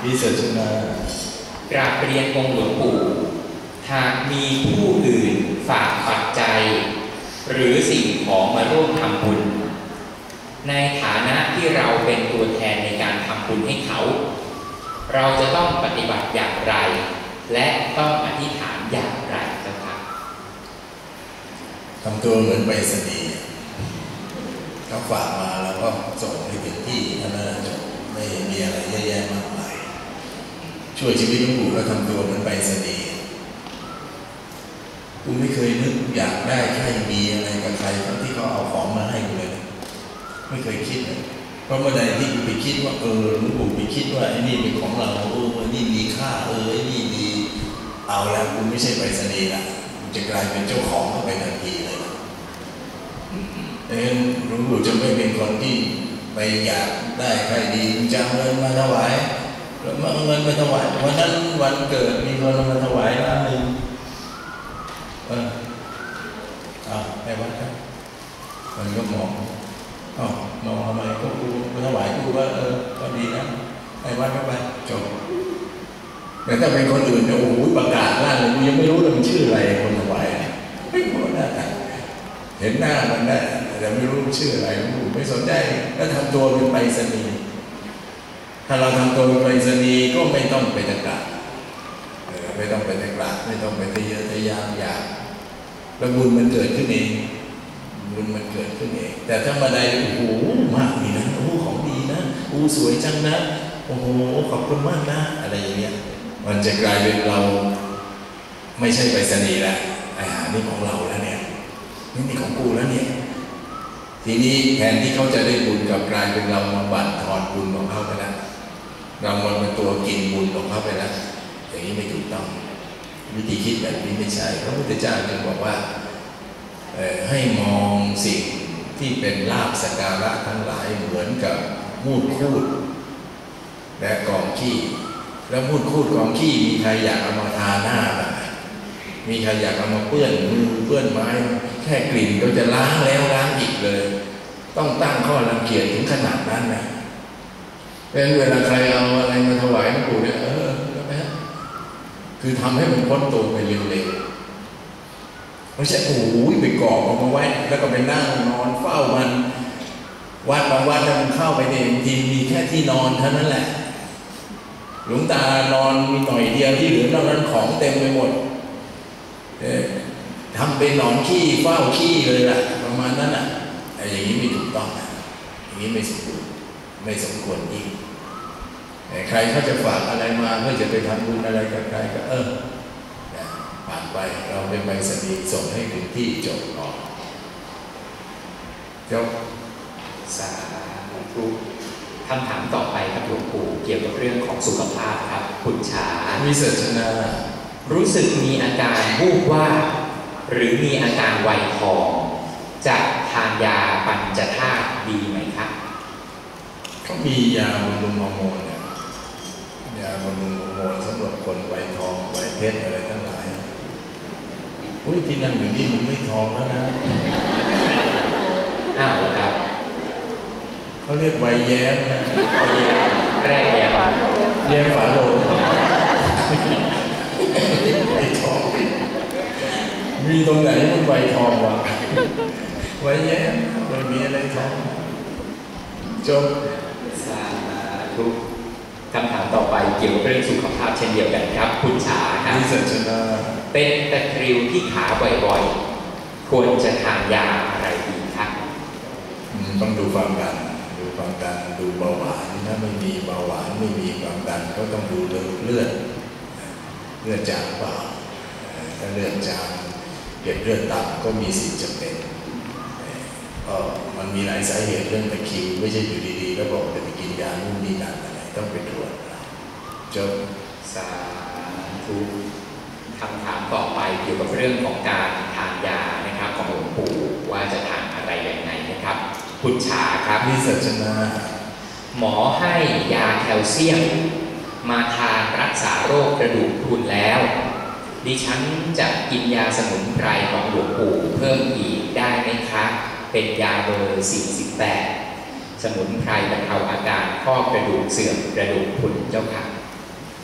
วิเศษชนกราบเรียนองค์หลวงปู่หากมีผู้อื่นฝากปัจจัยหรือสิ่งของมาร่วมทำบุญในฐานะที่เราเป็นตัวแทนในการทำบุญให้เขาเราจะต้องปฏิบัติอย่างไรและต้องอธิษฐานอย่างไรเจ้าค่ะทำตัวเหมือนไปรษณีย์เขาฝากมาแล้วก็ส่งให้ถึงที่นั่นแหละไม่มีอะไรเยอะแยะมากมายช่วยชีวิตหลวงปู่แล้วทำตัวเหมือนไปรษณีย์กูไม่เคยนึกอยากได้ใครมีอะไรกับใครทั้งที่เขาเอาของมาให้กูเลยไม่เคยคิดเลยเพราะเมื่อใดที่กูไปคิดว่าหลวงปู่ไปคิดว่าไอ้นี่เป็นของเราไอ้นี่มีค่าไอ้นี่ดีเอาแล้วกูไม่ใช่ไปรษณีย์ละกูจะกลายเป็นเจ้าของเข้าไปทันทีเลยดังนั้นหลวงปู่จะไม่เป็นคนที่ไปอยากได้ใครดีจะเอาเงินมาถวายแล้วเอาเงินมาถวายวันนั้นวันเกิดมีคนมาถวายล้านหนึ่งไอ้วัดครับมันก็มองมองทำไมก็กูมาถวายกูว่าก็ดีนะไอ้วัดก็ไปจบแต่ถ้าเป็นคนอื่นเนี่ยโอ้โหประกาศล่าเลยกูยังไม่รู้เลยมันชื่ออะไรคนถวายไม่รู้นะเห็นหน้ามันได้แต่ไม่รู้ชื่ออะไรกูไม่สนใจก็ทำตัวเป็นไปรษณีย์ถ้าเราทำตัวเป็นไปรษณีย์ก็ไม่ต้องไปตะกาไม่ต้องไปตะกาไม่ต้องไปทะเยอทะยานอยากแล้วบุญมันเกิดขึ้นเองบุญมันเกิดขึ้นเองแต่ถ้ามาได้โอ้โหมากดีนะโอ้ของดีนะสวยจังนะโอ้โหขอบคุณมากนะอะไรอย่างเงี้ยมันจะกลายเป็นเราไม่ใช่ไปรษณีย์แล้วนี่ของเราแล้วเนี่ยนี่ของกูแล้วเนี่ยทีนี้แทนที่เขาจะได้บุญกับกลายเป็นเรามาบั่นทอนบุญของเขาไปแล้วเรามันเป็นตัวกินบุญของเขาไปแล้วอย่างนี้ไม่ถูกต้องวิธีคิดแบบนี้ไม่ใช่พระพุทธเจ้าจึงบอกว่าให้มองสิ่งที่เป็นลาภสักการะทั้งหลายเหมือนกับมูดคูดและกองขี้แล้วมูดคูดกองขี้มีใครอยากเอามาทาหน้าบ้างมีใครอยากเอามาเปื้อนมือเปื้อนไม้แค่กลิ่นก็จะล้างแล้วล้างอีกเลยต้องตั้งข้อรังเกียจถึงขนาดนั้นนะเพราะฉะนั้นเวลาใครเอาอะไรมาถวายหลวงปู่เนี่ยคือทำให้มันพ้นตัวไปเร็วๆไม่ใช่โอ้ยไปกรอบเอามาไว้แล้วก็ไปนั่งนอนเฝ้ามันวัดบางวัดถ้ามันเข้าไปเองทีมีแค่ที่นอนเท่านั้นแหละหลวงตานอนมีหน่อยเดียวที่เหลือนอกนั้นของเต็มไปหมดทำเป็นนอนขี้เฝ้าขี้เลยล่ะประมาณนั้นอ่ะอย่างนี้ไม่ถูกต้องอย่างนี้ไม่สมควรยิ่งใครเขาจะฝากอะไรมาเพื่อจะไปทำบุญอะไรกับใครก็ผ่านไปเราเป็นไปรษณีย์ส่งให้ถึงที่จบก่อนจบสาธุคำถามต่อไปครับหลวงปู่เกี่ยวกับเรื่องของสุขภาพครับคุณชาวิเศษชนะรู้สึกมีอาการวูบว่าหรือมีอาการไวทองจะทานยาปัญจธาตุดีไหมครับเขามียาบำรุงฮอร์โมนยาบำรุงฮอร์โมนสำหรับคนไวทองไวเพชรอะไรทั้งหลายที่นั่งอยู่นี่มันไม่ทองแล้วนะอ้าวครับเขาเรียกไวแย้มนะแรกแย้มฝาโลงไวทองมีตรงไหนมันไวทองวะไวแย้มไม่มีอะไรทองจบสาธุคำถามต่อไปเกี่ยวกับเรื่องสุขภาพเช่นเดียวกันครับคุณชาครับเป็นตะคริวที่ขาบ่อยๆควรจะทานยาอะไรดีครับต้องดูความดันดูเบาหวานถ้าไม่มีเบาหวานไม่มีความดันก็ต้องดูเลือดจางเปล่าถ้าเลือดจางเก็บเลือดต่ำก็มีสิทธิ์จะเป็นมันมีหลายสาเหตุเรื่องตะคริวไม่ใช่อยู่ดีๆแล้วบอกจะไปกินยานู่นนี่นั่นอะไรต้องไปตรวจจบสาธุคำถามต่อไปเกี่ยวกับเรื่องของการทานยานะครับของหลวงปู่ว่าจะทานอะไรอย่างไรนะครับคุณชาครับวิเศษชนะหมอให้ยาแคลเซียมมาทานรักษาโรคกระดูกพรุนแล้วดิฉันจะกินยาสมุนไพรของหลวงปู่เพิ่มอีกได้ไหมคะเป็นยาเบอร์48สมุนไพรบรรเทาอาการข้อกระดูกเสื่อมกระดูกพรุนเจ้าค่ะ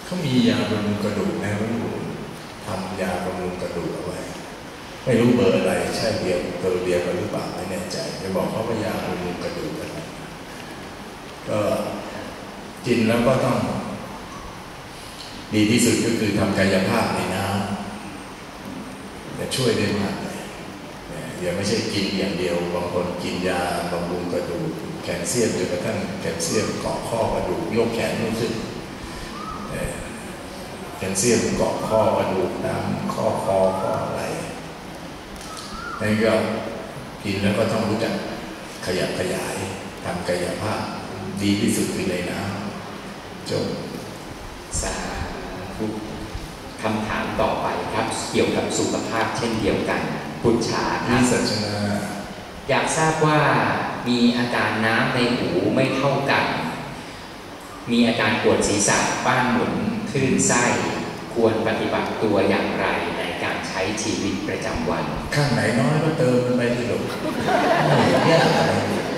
เขามียาบำรุงกระดูกนะทำยาบำรุงกระดูกเอาไว้ไม่รู้เบอร์อะไรใช่เดียวตัวเดียวกันหรือเปล่าไม่แน่ใจไปบอกเขาว่ายาบำรุงกระดูกอะไรก็กินแล้วก็ต้องดีที่สุดก็คือทำกายภาพในน้ำจะช่วยได้มากเลยอย่าไม่ใช่กินอย่างเดียวบางคนกินยาบำรุงกระดูกแคลเซียมจนกระทั่งแคลเซียมเกาะข้อกระดูกยกแขนไม่ขึ้นแคลเซียมเกาะข้อกระดูกตามข้ออะไรนั่นก็กินแล้วก็ต้องรู้จักขยับขยายทำกายภาพดีที่สุดคือในน้ำจบสาธุคำถามต่อไปครับเกี่ยวกับสุขภาพเช่นเดียวกันปุจฉาครับสัจนาอยากทราบว่ามีอาการน้ำในหูไม่เท่ากันมีอาการปวดศีรษะบ้านหมุนคลื่นไส้ควรปฏิบัติตัวอย่างไรในการใช้ชีวิตประจำวันข้างไหนน้อยก็เติมมันไปที่หลงไม่ยากอะไร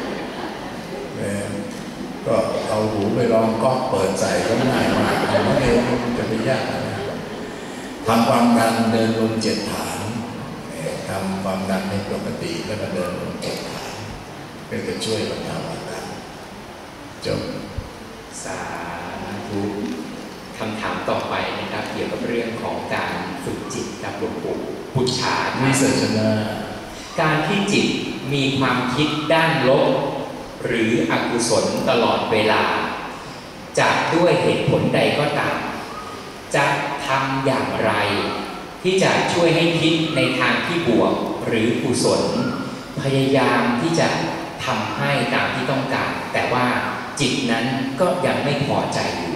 ก็เอาหูไปลองก๊อกเปิดใส่ก็ง่ายมากไม่เร็วจะไปยากอะไรทำความดันเดินลง7 ฐานทำความดันให้ปกติแล้วก็เดินลง7 ฐานก็จะช่วยบรรเทาอาการจบสาธุคำถามต่อไปนะครับเกี่ยวกับเรื่องของการฝึกจิตกับหลวงปู่พุทธาวิสัชนาการที่จิตมีความคิดด้านลบหรืออกุศลตลอดเวลาจะด้วยเหตุผลใดก็ตามจะทำอย่างไรที่จะช่วยให้คิดในทางที่บวกหรือกุศลพยายามที่จะทำให้ตามที่ต้องการแต่ว่าจิตนั้นก็ยังไม่พอใจอยู่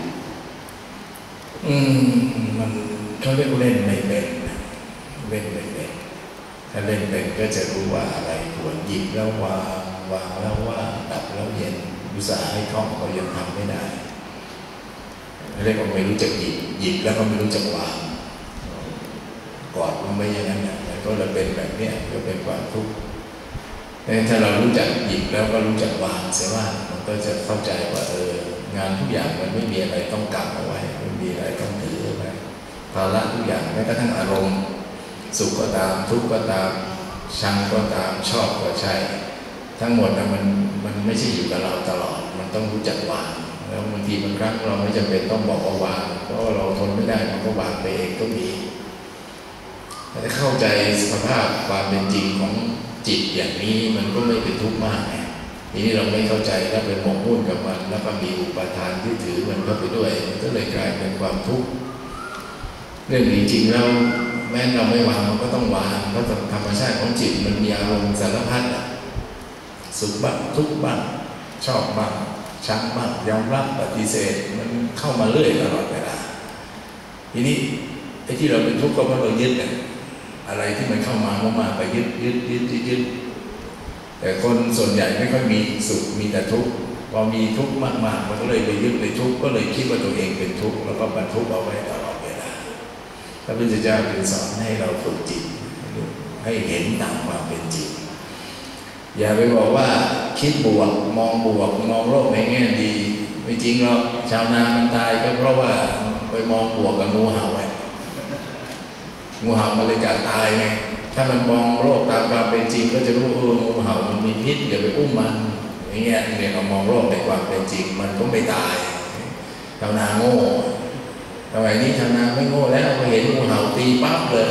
มันเขาเรียกเล่นไม่เป็นเล่นไม่เป็นถ้าเล่นเป็นก็จะรู้ว่าอะไรควรหยิบแล้ววางแล้วว่าดับแล้วเย็นอุตส่าห์ให้ท่องก็ยังทำไม่ได้เรียกว่าไม่รู้จักหยิบแล้วก็ไม่รู้จักวางกอดมันไม่อย่างนั้นนะแล้วก็เราเป็นแบบนี้ก็เป็นความทุกข์ถ้าเรารู้จักหยิบแล้วก็รู้จักวางเสียว่ามันก็จะเข้าใจว่างานทุกอย่างมันไม่มีอะไรต้องกำเอาไว้ไม่มีอะไรต้องถือเอาไว้ภาระทุกอย่างแม้กระทั่งอารมณ์สุขก็ตามทุกข์ก็ตามชังก็ตามชอบก็ใช่ทั้งหมดนะมันไม่ใช่อยู่กับเราตลอดมันต้องรู้จักวางแล้วบางทีบางครั้งเราไม่จำเป็นต้องบอกว่าวางเพราะเราทนไม่ได้มันก็วางไปเองก็มีแต่เข้าใจสภาพความเป็นจริงของจิตอย่างนี้มันก็ไม่เป็นทุกข์มากทีนี้เราไม่เข้าใจแล้วไปหมกมุ่นกับมันแล้วก็มีอุปทานที่ถือมันเข้าไปด้วยมันก็เลยกลายเป็นความทุกข์เรื่องจริงๆแล้วแม้เราไม่วางมันก็ต้องวางเพราะธรรมชาติของจิตมันมีอารมณ์สารพัดสุขบ้างทุกข์บ้างชอบบ้างชังบ้างยอมรับปฏิเสธมันเข้ามาเรื่อยตลอดเวลาทีนี้ไอ้ที่เราเป็นทุกข์ก็เพราะเรายึดอะไรที่มันเข้ามามากๆไปยึดแต่คนส่วนใหญ่ไม่ค่อยมีสุขมีแต่ทุกข์พอมีทุกข์มากๆมันก็เลยไปยึดไปทุกข์ก็เลยคิดว่าตัวเองเป็นทุกข์แล้วก็บรรทุกเอาไว้ตลอดเวลาพระพุทธเจ้าจึงสอนให้เราฝึกจิตให้เห็นตามความเป็นจริงอย่าไปบอกว่าคิดบวกมองบวกมองโลกในแง่ดีไม่จริงหรอกชาวนามันตายก็เพราะว่าไปมองบวกกับงูเห่าไว้งูเห่ามันเลยจะตายไงถ้ามันมองโลกตามความเป็นจริงก็จะรู้งูเห่ามันมีพิษอย่าไปอุ้มมันอย่างเงี้ยเนี่ยเรามองโลกในความเป็นจริงมันก็ไม่ตายชาวนาโง่สมัยนี้ชาวนาไม่โง่แล้วพอเห็นงูเห่าตีปั๊บเลย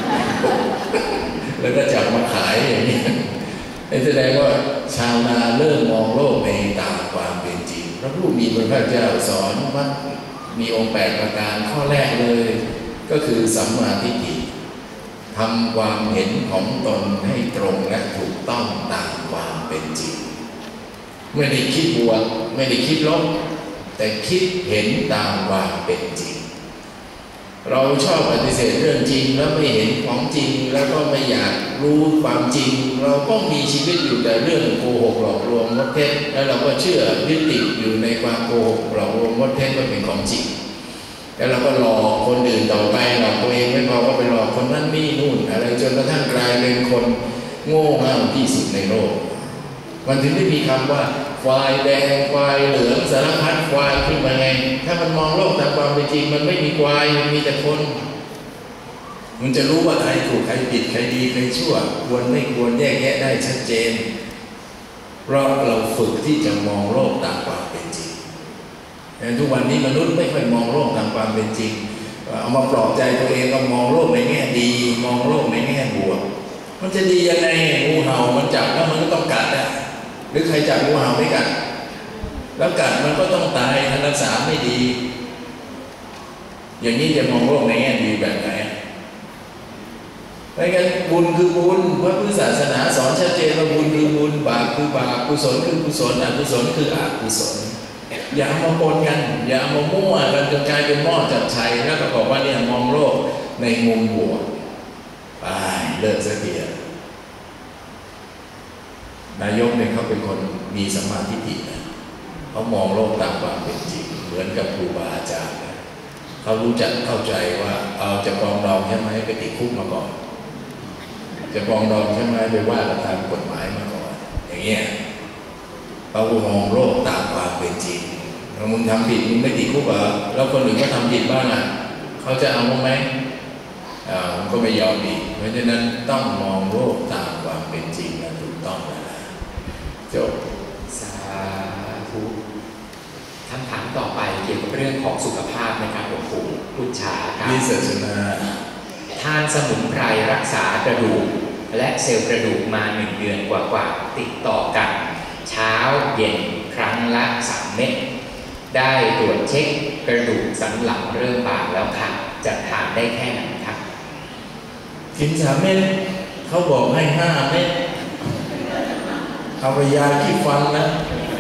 แล้วก็จับมาขายอย่างนี้แสดงว่าชาวนาเริ่มมองโลกในตามความเป็นจริงพระผู้มีพระภาคเจ้าสอนว่ามีองค์8 ประการข้อแรกเลยก็คือสัมมาทิฏฐิทำความเห็นของตนให้ตรงและถูกต้องตามความเป็นจริงไม่ได้คิดบวกไม่ได้คิดลบแต่คิดเห็นตามความเป็นจริงเราชอบปฏิเสธเรื่องจริงแล้วไม่เห็นของจริงแล้วก็ไม่อยากรู้ความจริงเราก็มีชีวิตอยู่แต่เรื่องโกหกหลอกลวงมดเท็จแล้วเราก็เชื่อยึดติดอยู่ในความโกหกหลอกลวงมดเท็จว่าเป็นของจริงแล้วเราก็หลอกคนอื่นต่อไปหลอกตัวเองไม่พอก็ไปหลอกคนนั้นนี่นู่นอะไรจนกระทั่งกลายเป็นคนโง่เง่าที่สุดในโลกมันถึงได้มีคำว่าควายแดงควายเหลืองสารพัดควายขึ้นมาไงถ้ามันมองโลกตามความเป็นจริงมันไม่มีควายมันมีแต่คนมันจะรู้ว่าใครถูกใครผิดใครดีใครชั่วควรไม่ควรแยกแยะได้ชัดเจนเพราะเราฝึกที่จะมองโลกตามความเป็นจริงแต่ทุกวันนี้มนุษย์ไม่ค่อยมองโลกตามความเป็นจริงเอามาปลอบใจตัวเองก็มองโลกในแง่ดีมองโลกในแง่บวกมันจะดียังไงงูเห่ามันจับแล้วมันก็ต้องกัดอ่ะหรือใครจับงูเห่าไม่กัดแล้วกัดมันก็ต้องตายถ้ารักษาไม่ดีอย่างนี้จะมองโลกในแง่ดีแบบไหนไม่งั้นบุญคือบุญพระพุทธศาสนาสอนชัดเจนว่าบุญคือบุญบาปคือบาปกุศลคือกุศลอกุศลคืออกุศลอย่าเอามาปนกันอย่าเอามามั่วกันจนกลายเป็นหม้อจับชัยแล้วก็บอกว่าเนี่ยมองโลกในมุมบวกไปเลิกสักทีนายกเนี่ยเขาเป็นคนมีสัมมาทิฏฐินะเขามองโลกตามความเป็นจริงเหมือนกับครูบาอาจารย์เขารู้จักเข้าใจว่าเอาจะปรองดองใช่ไหมไปติดคุกมาก่อนจะปรองดองใช่ไหมไปว่ากันตามกฎหมายมาก่อนอย่างเงี้ยเขามองโลกตามความเป็นจริงถ้ามึงทำผิดมึงไม่ติดคุกเหรอแล้วคนอื่นก็ทำผิดบ้างอ่ะเขาจะเอาไหมมันก็ไม่ยอมดีเพราะฉะนั้นต้องมองโลกตามความเป็นจริงนะถูกต้องนะจบสาธุคำถามต่อไปเกี่ยวกับเรื่องของสุขภาพนะครับหลวงปู่พุทธาครับนี่ศาสนาทานสมุนไพรรักษากระดูกและเซลล์กระดูกมา1 เดือนกว่าๆติดต่อกันเช้าเย็นครั้งละ3 เม็ดได้ตรวจเช็คกระดูกสันหลังเริ่มบางแล้วค่ะจะทานได้แค่ไหนครับกิน3 เม็ดเขาบอกให้5 เม็ดเอาไปยาขี้ฟันนะ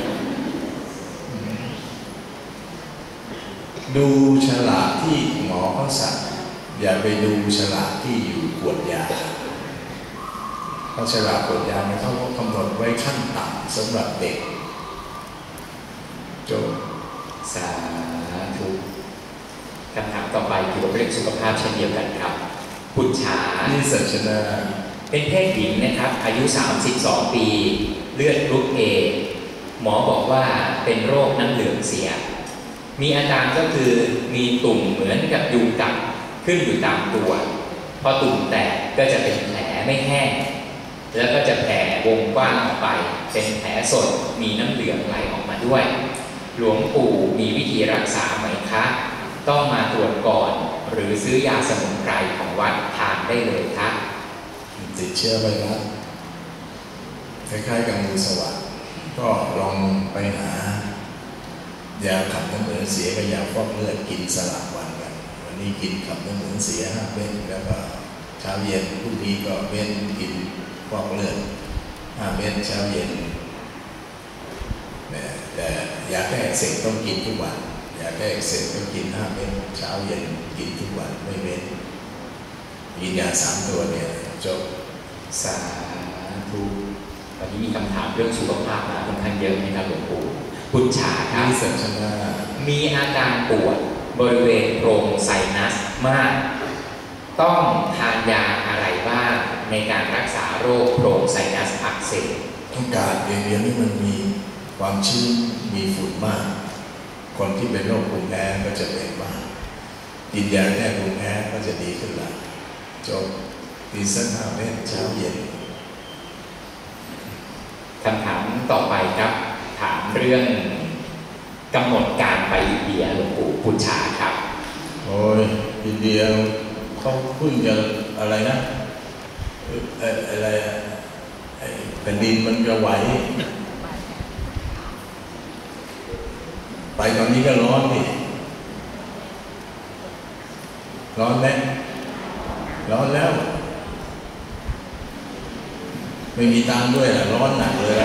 ดูฉลากที่หมอเขาสั่งอย่าไปดูฉลากที่อยู่ขวดยาเพราะฉลากขวดยาเนี่ยเขากำหนดไว้ขั้นต่ำสำหรับเด็กจบสาธุคำถามต่อไปเกี่ยวกับเรื่องสุขภาพเช่นเดียวกันครับพุทธานี่ศาสนาเป็นเพศหญิงนะครับอายุ32 ปีเลือดกรุ๊ป A หมอบอกว่าเป็นโรคน้ำเหลืองเสียมีอาการก็คือมีตุ่มเหมือนกับยุงกัดขึ้นอยู่ตามตัวพอตุ่มแตกก็จะเป็นแผลไม่แห้งแล้วก็จะแผ่วงกว้างออกไปเป็นแผลสดมีน้ำเหลืองไหลออกมาด้วยหลวงปู่มีวิธีรักษาไหมคะต้องมาตรวจก่อนหรือซื้อยาสมุนไพรของวัดทานได้เลยครับติดเชื้อไวรัสคล้ายๆกับงูสวัสดิ์ก็ลองไปหายาขับน้ำเหลืองเสียกับยาฟอกเลือดกินสลับวันกันวันนี้กินขับน้ำเหลืองเสีย5 เม็ดแล้วก็เช้าเย็นพรุ่งนี้ก็เว้นกินฟอกเลือด5 เม็ดเช้าเย็นแต่ยาแก้อักเสบต้องกินทุกวันยาแก้อักเสบต้องกิน5 เม็ดเช้าเย็นกินทุกวันไม่เว้นกินยา3 ตัวเนี่ยจบสาธุวันนี้มีคำถามเรื่องสุขภาพมาค่อนข้างเยอะนะครับหลวงปู่พุทธาครับมีอาการปวดบริเวณโพรงไซนัสมากต้องทานยาอะไรบ้างในการรักษาโรคโพรงไซนัสอักเสบอากาศเดือนนี้มันมีความชื้นมีฝุ่นมากคนที่เป็นโรคภูมิแพ้ก็จะเป็นมากกินยาแก้ภูมิแพ้ก็จะดีขึ้นละจบกินสัก5 เม็ดเช้าเย็นคำถามต่อไปครับถามเรื่องกำหนดการไปอินเดียหลวงปู่พุทธาครับโอ้ยอินเดียเขาเพิ่งจะอะไรนะอะไรแผ่นดินมันจะไหวไปตอนนี้ก็ร้อนดิร้อนไหมร้อนแล้วไม่มีตังค์ด้วยร้อนหนักเลย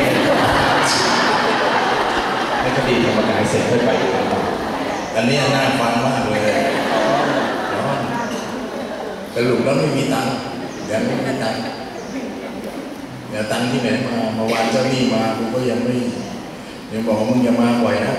ให้คดีธรรมกายเสร็จค่อยไปอันนี้น่าฟังมากเลยร้อนสรุปแล้วไม่มีตังค์ยังไม่มีตังค์เดี๋ยวตังค์ที่ไหนมาเมื่อวานเจ้าหนี้มากูก็ยังบอกมึงอย่ามาบ่อยนะ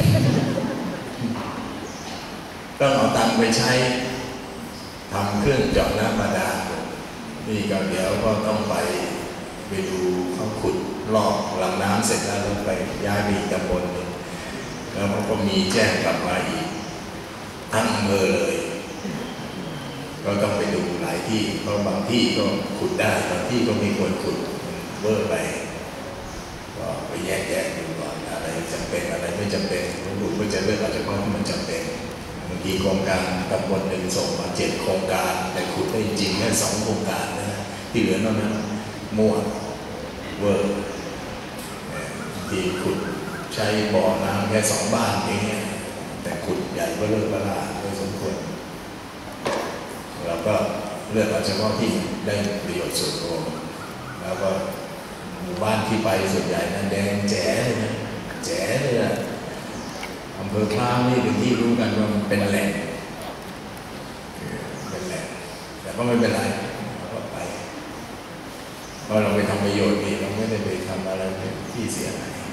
ต้องเอาตังค์ไปใช้ทำเครื่องเจาะน้ำบาดาลนี่ก็เดี๋ยวก็ต้องไปดูเขาขุดลอกลำน้ำเสร็จแล้วเราไปย้ายไปอีกตำบลหนึ่งแล้วมันก็มีแจ้งกลับมาอีกทั้งอำเภอเลยก็ต้องไปดูหลายที่เพราะบางที่ก็ขุดได้บางที่ก็ไม่ควรขุดเวอร์ไปก็ไปแยกแยะดูก่อนอะไรจำเป็นอะไรไม่จำเป็นหลวงปู่ก็จะเลือกเอาเฉพาะที่มันจำเป็นบางทีโครงการตำบลหนึ่งส่งมา7 โครงการแต่ขุดได้จริงแค่2 โครงการนะที่เหลือนอกนั้นมั่วเวอร์ที่ขุดใช้บ่อน้ำแค่2 บ้านอย่างเงี้ยแต่ขุดใหญ่ก็เลิกเวลาโดยสมควรเราก็เลือกเอาเฉพาะที่ได้ประโยชน์ส่วนรวมแล้วก็หมู่บ้านที่ไปส่วนใหญ่นั้นแดงแจ๋เลยนะแจ๋เลยนะอำเภอพร้าวนี่เป็นที่รู้กันว่ามันเป็นแหล่งแต่ก็ไม่เป็นไรเราก็ไปเพราะเราไปทำประโยชน์นี่เราไม่ได้ไปทำอะไรที่เสียหาย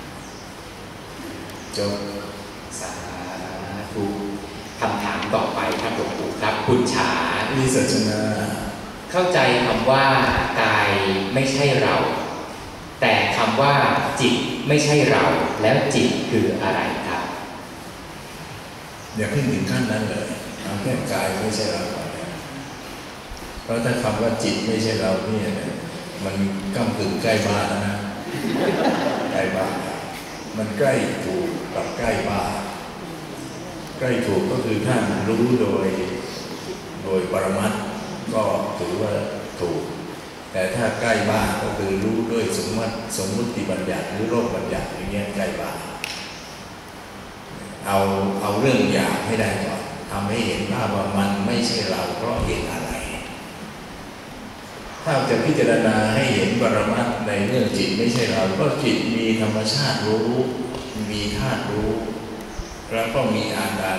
จบสาธุคำถามต่อไปครับหลวงปู่ครับคุณฉาวิสัชนาเข้าใจคำว่ากายไม่ใช่เราแต่คำว่าจิตไม่ใช่เราแล้วจิตคืออะไรครับอย่าขึ้นถึงขั้นนั้นเลยเอาแค่กายไม่ใช่เราเพราะถ้าคำว่าจิตไม่ใช่เราเนี่ยมันก้ำกึ่งใกล้บ้านนะใกล้บ้านมันใกล้ถูกกับใกล้บ้านใกล้ถูกก็คือท่านรู้โดยปรมัตถ์ก็ถือว่าถูกแต่ถ้าใกล้บ้านก็คือรู้ด้วยสมมุติบัญญัติหรือโลกบัญญัติอย่างเงี้ยใกล้บ้านเอาเรื่องอย่างให้ได้ก่อนทำให้เห็นภาพว่ามันไม่ใช่เราเพราะเหตุอะไรถ้าจะพิจารณาให้เห็นปรมัตถ์ในเรื่องจิตไม่ใช่เราก็จิตมีธรรมชาติรู้มีธาตุรู้แล้วก็มีอาการ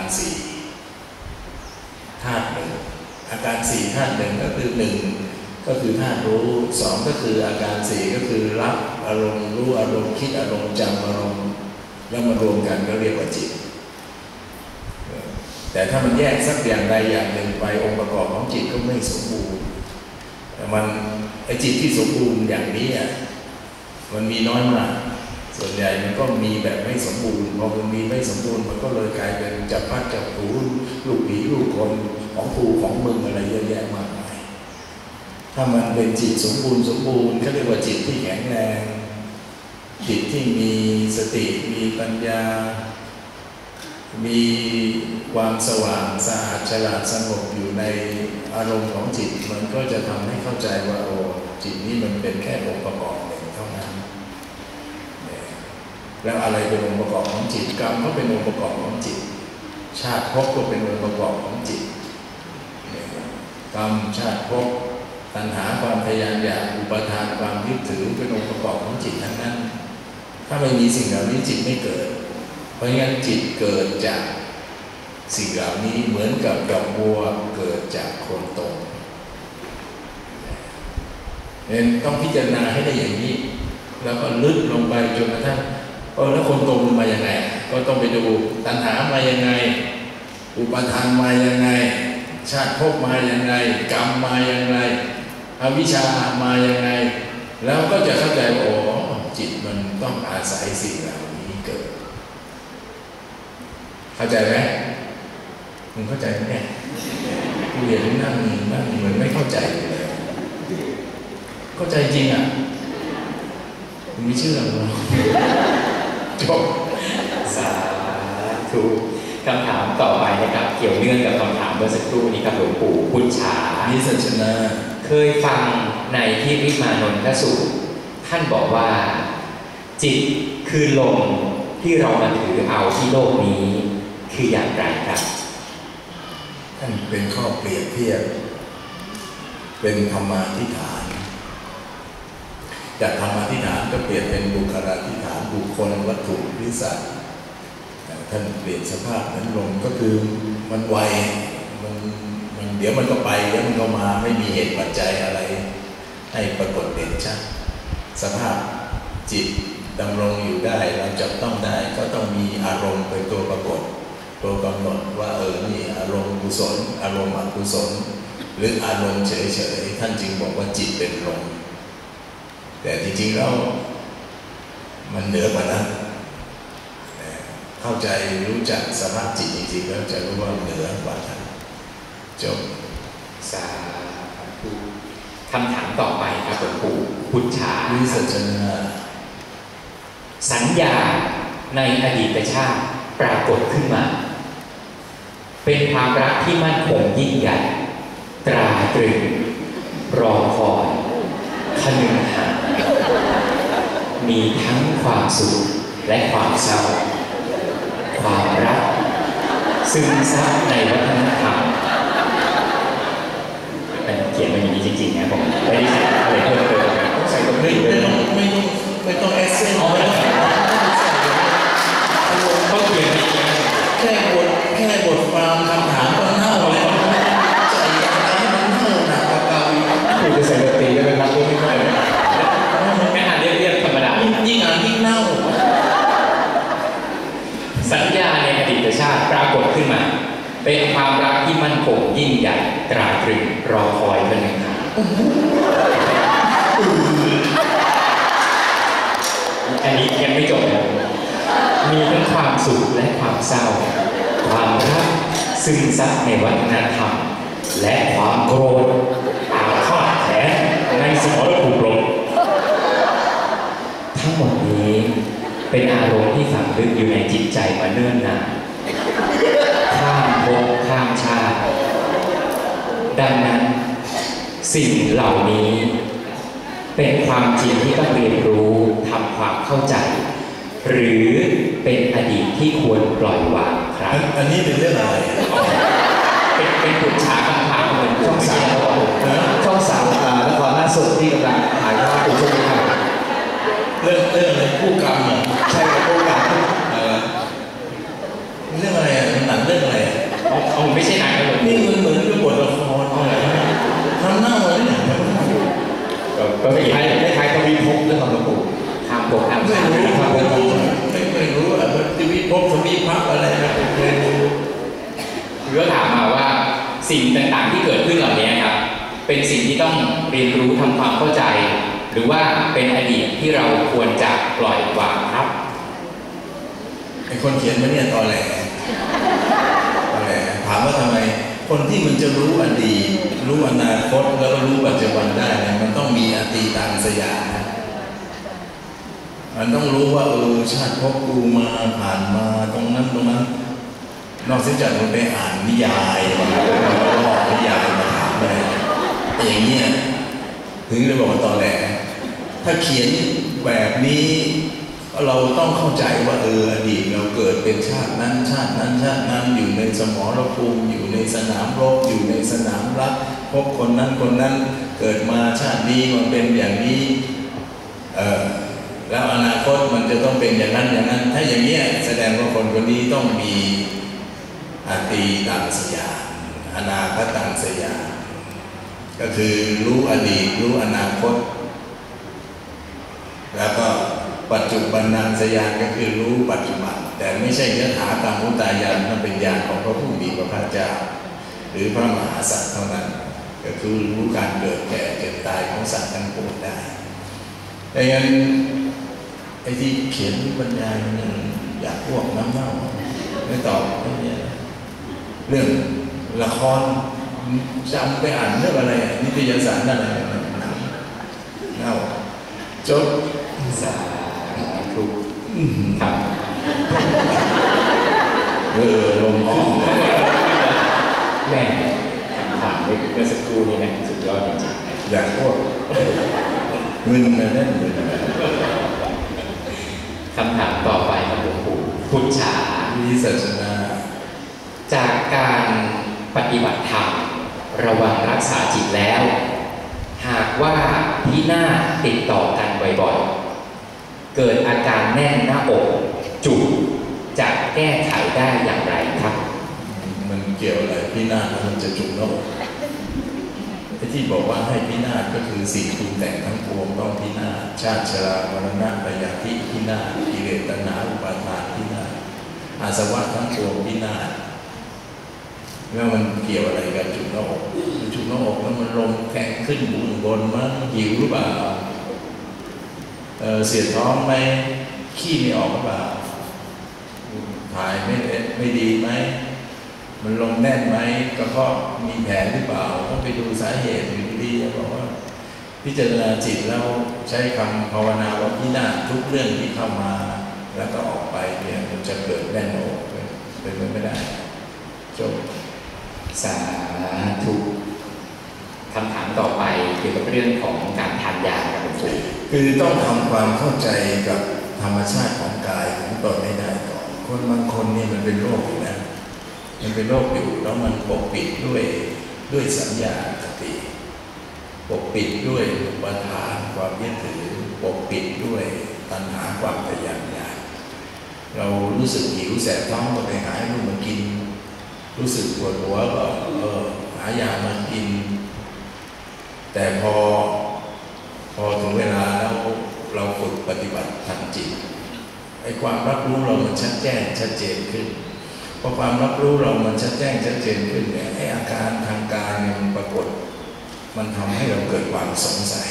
4ธาตุหนึ่งอาการ4ธาตุหนึ่งก็คือ1ก็คือธาตุรู้2ก็คืออาการ4ก็คือรับอารมณ์รู้อารมณ์คิดอารมณ์จำอารมณ์แล้วมารวมกันก็เรียกว่าจิตแต่ถ้ามันแยกสักอย่างใดอย่างหนึ่งไปองค์ประกอบของจิตก็ไม่สมบูรณ์มันไอ้จิตที่สมบูรณ์อย่างนี้มันมีน้อยมากส่วนใหญ่มันก็มีแบบไม่สมบูรณ์พอมันมีไม่สมบูรณ์มันก็เลยกลายเป็นจับพัดจับผูลูกผีลูกคนของผูของมึงอะไรเยอะแยะมากมายถ้ามันเป็นจิตสมบูรณ์เขาเรียกว่าจิตที่แข็งแรงจิตที่มีสติมีปัญญามีความสว่างสะอาดฉลาดสงบอยู่ในอารมณ์ของจิตมันก็จะทำให้เข้าใจว่าโอ้จิตนี้มันเป็นแค่องค์ประกอบหนึ่งเท่านั้นแล้วอะไรเป็นองค์ประกอบของจิตกรรมก็เป็นองค์ประกอบของจิตชาติภพก็เป็นองค์ประกอบของจิตกรรมชาติภพตัณหาความทะยานอยากอุปทานความยึดถือเป็นองค์ประกอบของจิตทั้งนั้นถ้าไม่มีสิ่งเหล่านี้จิตไม่เกิดเพราะงั้นจิตเกิดจากสิ่งเหล่านี้เหมือนกับดอกบัวเกิดจากโคนตมเนี่ยต้องพิจารณาให้ได้อย่างนี้แล้วก็ลึกลงไปจนกระทั่งแล้วโคนตมมาอย่างไงก็ต้องไปดูตัณหามาอย่างไงอุปทานมาอย่างไงชาติภพมาอย่างไงกรรมมาอย่างไงอวิชชามาอย่างไงแล้วก็จะเข้าใจว่าจิตมันต้องอาศัยสิ่งเหล่านี้เกิดเข้าใจไหมมึงเข้าใจไหมเนี่ยกูเรียนนั่งเหมือนไม่เข้าใจเลยเข้าใจจริงมึงไม่เชื่อหรอจบสาธุคำถามต่อไปนะครับเกี่ยวเนื่องกับคำถามเมื่อสักครู่นี้ครับหลวงปู่พุทธานิสัชนาเคยฟังในที่วิมานนทสูตรท่านบอกว่าจิตคือลมที่เรามาถือเอาที่โลกนี้คืออย่างไรครับท่านเป็นข้อเปรียบเทียบเป็นธรรมาธิฐานจากธรรมาธิฐานก็เปลี่ยนเป็นบุคลาธิฐานบุคคลวัตถุวิสัยท่านเปลี่ยนสภาพนั้นลงก็คือมันไวมันเดี๋ยวมันก็ไปเดี๋ยวมันก็มาไม่มีเหตุปัจจัยอะไรให้ปรากฏเด่นชัดสภาพจิตดำรงอยู่ได้เราจับต้องได้ก็ต้องมีอารมณ์เป็นตัวปรากฏตัวกำหนดว่านี่อารมณ์กุศลอารมณ์อกุศลหรืออารมณ์เฉยๆท่านจึงบอกว่าจิตเป็นลมแต่จริงๆแล้วมันเหนือกว่านั้นเข้าใจรู้จักสภาพจิตจริงๆแล้วจะรู้ว่าเหนือกว่านั้นจบสาธุคำถามต่อไปครับหลวงปู่พุทธาวิสัชนาสัญญาในอดีตชาติปรากฏขึ้นมาเป็นความรักที่มั่นคงยิ่งใหญ่ตราตรึงรอคอยคนึงหามีทั้งความสุขและความเศร้าความรักซึมซับในวัฒนธรรมมันเขียนมาอย่างนี้จริงๆนะผมไม่ได้ใส่อะไรเพิ่มเติมนะต้องใส่ตรงนี้ไม่ต้องเอเซนต์ไม่ต้องเขาเขียนแค่บทความคำถามก็เน่าเลยใจอะไรมันเน่าหนักกว่าเก่าอีกคุณจะใส่ดนตรีได้ไหมครับไม่ค่อยแค่อ่านเรียบๆธรรมดายิ่งอ่านยิ่งเน่าสัญญาในอดีตชาติปรากฏขึ้นมาเป็นความรักที่มั่นคงยิ่งใหญ่ตราตรึงรอคอยเป็นหนึ่งอันนี้ยังไม่จบนะมีทั้งความสุขและความเศร้าความรักซึมซับในวัฒนธรรมและความโกรธอาฆาตแค้นในสมรภูมิรบทั้งหมดนี้เป็นอารมณ์ที่ฝังลึกอยู่ในจิตใจมาเนิ่นนานข้ามภพข้ามชาติดังนั้นสิ่งเหล่านี้เป็นความจริงที่ต้องเรียนรู้ทำความเข้าใจหรือเป็นอดีตที่ควรปล่อยวางครับอันนี้เป็นเรื่องอะไรเป็นปุจฉาคำถามเหมือนช่อง3นครล่าสุดที่กำลังถ่ายทอดอยู่ช่วงนี้ครับเรื่องอะไรผู้กรรมเหรอใช่ครับผู้กรรมเรื่องอะไรหนังเรื่องอะไรเอาไม่ใช่หนังเลยนี่มันเหมือนกับบทละครอะไรทำหน้าเหมือนหนังก็ไม่คล้ายๆทวีภพเรื่องของหลวงปู่ทำบทไม่รู้อะทวีภพทวีพักอะไรนะคือก็ถามมาว่าสิ่งต่างๆที่เกิดขึ้นเหล่านี้ครับเป็นสิ่งที่ต้องเรียนรู้ทำความเข้าใจหรือว่าเป็นอดีตที่เราควรจะปล่อยวางครับไอ้คนเขียนมาเนี่ยตอแหลถามว่าทำไมคนที่มันจะรู้อดีตรู้อนาคตแล้วก็รู้ปัจจุบันได้เนี่ยมันต้องมีอตีตังสยามมันต้องรู้ว่าชาติภพกูมาผ่านมาตรงนั้นนอกจากมันไปอ่านนิยายมันก็ลอกนิยายมาถามเลยอย่างเงี้ยถึงได้บอกว่าตอนแรกถ้าเขียนแบบนี้เราต้องเข้าใจว่าอดีตเราเกิดเป็นชาตินั้นอยู่ในสมรภูมิอยู่ในสนามรบอยู่ในสนามรักพบคนนั้นเกิดมาชาตินี้มันเป็นอย่างนี้แล้วอนาคตมันจะต้องเป็นอย่างนั้นถ้าอย่างเงี้ยแสดงว่าคนนี้ต้องมีอตีตังสยามอนาคตังสยามก็คือรู้อดีตรู้อนาคตแล้วก็ปัจจุบันนังสยานก็คือรู้ปัจจุบันแต่ไม่ใช่ยถากรรมุตายานมันเป็นญาณของพระผู้มีพระภาคเจ้าหรือพระมหาสัตว์เท่านั้นก็คือรู้การเกิดแก่เจ็บตายของสัตว์ทั้งปวงได้ดังนั้นไอ้ที่เขียนบรรยายมันอยากพวกน้ำเน่าไม่ตอบเรื่องละครจำไปอ่านเรื่องอะไรนิตยสารอะไรเน่าจบสาธุครับลงขึ้นแม่คำถามเมื่อสักครู่นี้นะสุดยอดจริงๆอยากพวกเงินมาแน่นเลยคำถามต่อไปครับหลวงปู่พุทธาวิสัชนาจากการปฏิบัติธรรมระวังรักษาจิตแล้วหากว่าพินาศติดต่อกันบ่อยๆเกิดอาการแน่นหน้าอกจุกจะแก้ไขได้อย่างไรครับมันเกี่ยวอะไรพินาศมันจะจุกหน้าอกที่บอกว่าให้พินาศก็คือสิ่งปรุงแต่งทั้งปวงต้องพินาศชาติชรามรณะพยาธิพินาศกิเลสตัณหาอุปาทานพินาศอาสวะทั้งปวงพินาศแล้วมันเกี่ยวอะไรกับจุกหน้าอกจุกหน้าอกแล้วมันลมแข็งขึ้นบนมั้งหิวหรือเปล่าเสียท้องไหมขี้ไม่ออกหรือเปล่าถ่ายไม่ดีไหมมันลงแน่นไหมกระเพาะมีแผลหรือเปล่าต้องไปดูสาเหตุอยู่ดีๆบอกว่าพิจารณาจิตแล้วใช้คำภาวนาว่าพิจารณาทุกเรื่องที่เข้ามาแล้วก็ออกไปเนี่ยมันจะเกิดแน่นอกเป็นไปไม่ได้จบสาธุคำถามต่อไปเกี่ยวกับเรื่องของการทานยาครับหลวงปู่คือต้องทำความเข้าใจกับธรรมชาติของกายของตนให้ได้ก่อนคนบางคนนี่มันเป็นโรคอยู่นะมันเป็นโรคอยู่แล้วมันปกปิดด้วยสัญญาคติปกปิดด้วยอุปทานความยึดถือปกปิดด้วยตัณหาความทะยานอยากเรารู้สึกหิวแสบท้องก็ไปหาลูกมากินรู้สึกปวดหัวก็หายามากินแต่พอถึงเวลาแล้วเราฝึกปฏิบัติทางจิตไอ้ความรับรู้เรามันชัดแจ้งชัดเจนขึ้นพอความรับรู้เรามันชัดแจ้งชัดเจนขึ้นเนี่ยไอ้อาการทางกายเนี่ยมันปรากฏมันทำให้เราเกิดความสงสัย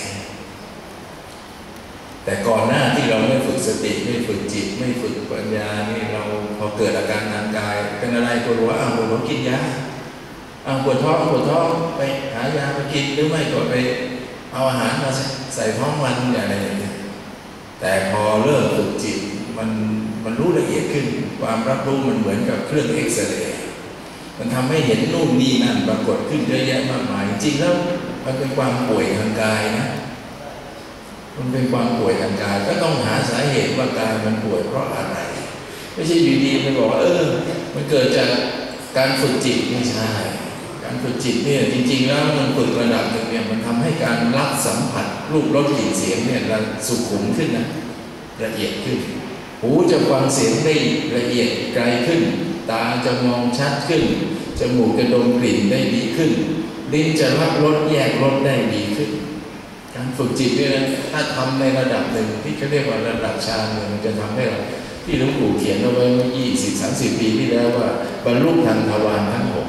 แต่ก่อนหน้าที่เราไม่ฝึกสติไม่ฝึกจิตไม่ฝึกปัญญานี่เราพอเกิดอาการทางกายเป็นอะไรปวดหัวปวดหัวกินยาปวดท้องไปหายามากินหรือไม่ก็ไปเอาอาหารมาใส่ท้องมันอะไรอย่างเงี้ยแต่พอเริ่มฝึกจิตมันรู้ละเอียดขึ้นความรับรู้มันเหมือนกับเครื่องเอ็กซเรย์มันทำให้เห็นนู่นนี่นั่นปรากฏขึ้นเยอะแยะมากมายจริงๆแล้วมันเป็นความป่วยทางกายนะมันเป็นความป่วยทางกายก็ต้องหาสาเหตุว่ากายมันป่วยเพราะอะไรไม่ใช่อยู่ดีไปบอกว่ามันเกิดจากการฝึกจิตไม่ใช่การฝึกจิตเนี่ยจริงๆแล้วมันฝึกระดับหนึ่งเนี่ยมันทำให้การรับสัมผัสรูปรสกลิ่นเสียงเนี่ยสุขุมขึ้นนะละเอียดขึ้นหูจะฟังเสียงได้ละเอียดไกลขึ้นตาจะมองชัดขึ้นจมูกจะดมกลิ่นได้ดีขึ้นลิ้นจะรับรสแยกรสได้ดีขึ้นการฝึกจิตเนี่ยถ้าทำในระดับหนึ่งที่เขาเรียกว่าระดับฌานเนี่ยมันจะทำให้เราที่หลวงปู่เขียนเอาไว้เมื่อ20-30 ปีที่แล้วว่าบรรลุทางทวารทั้ง6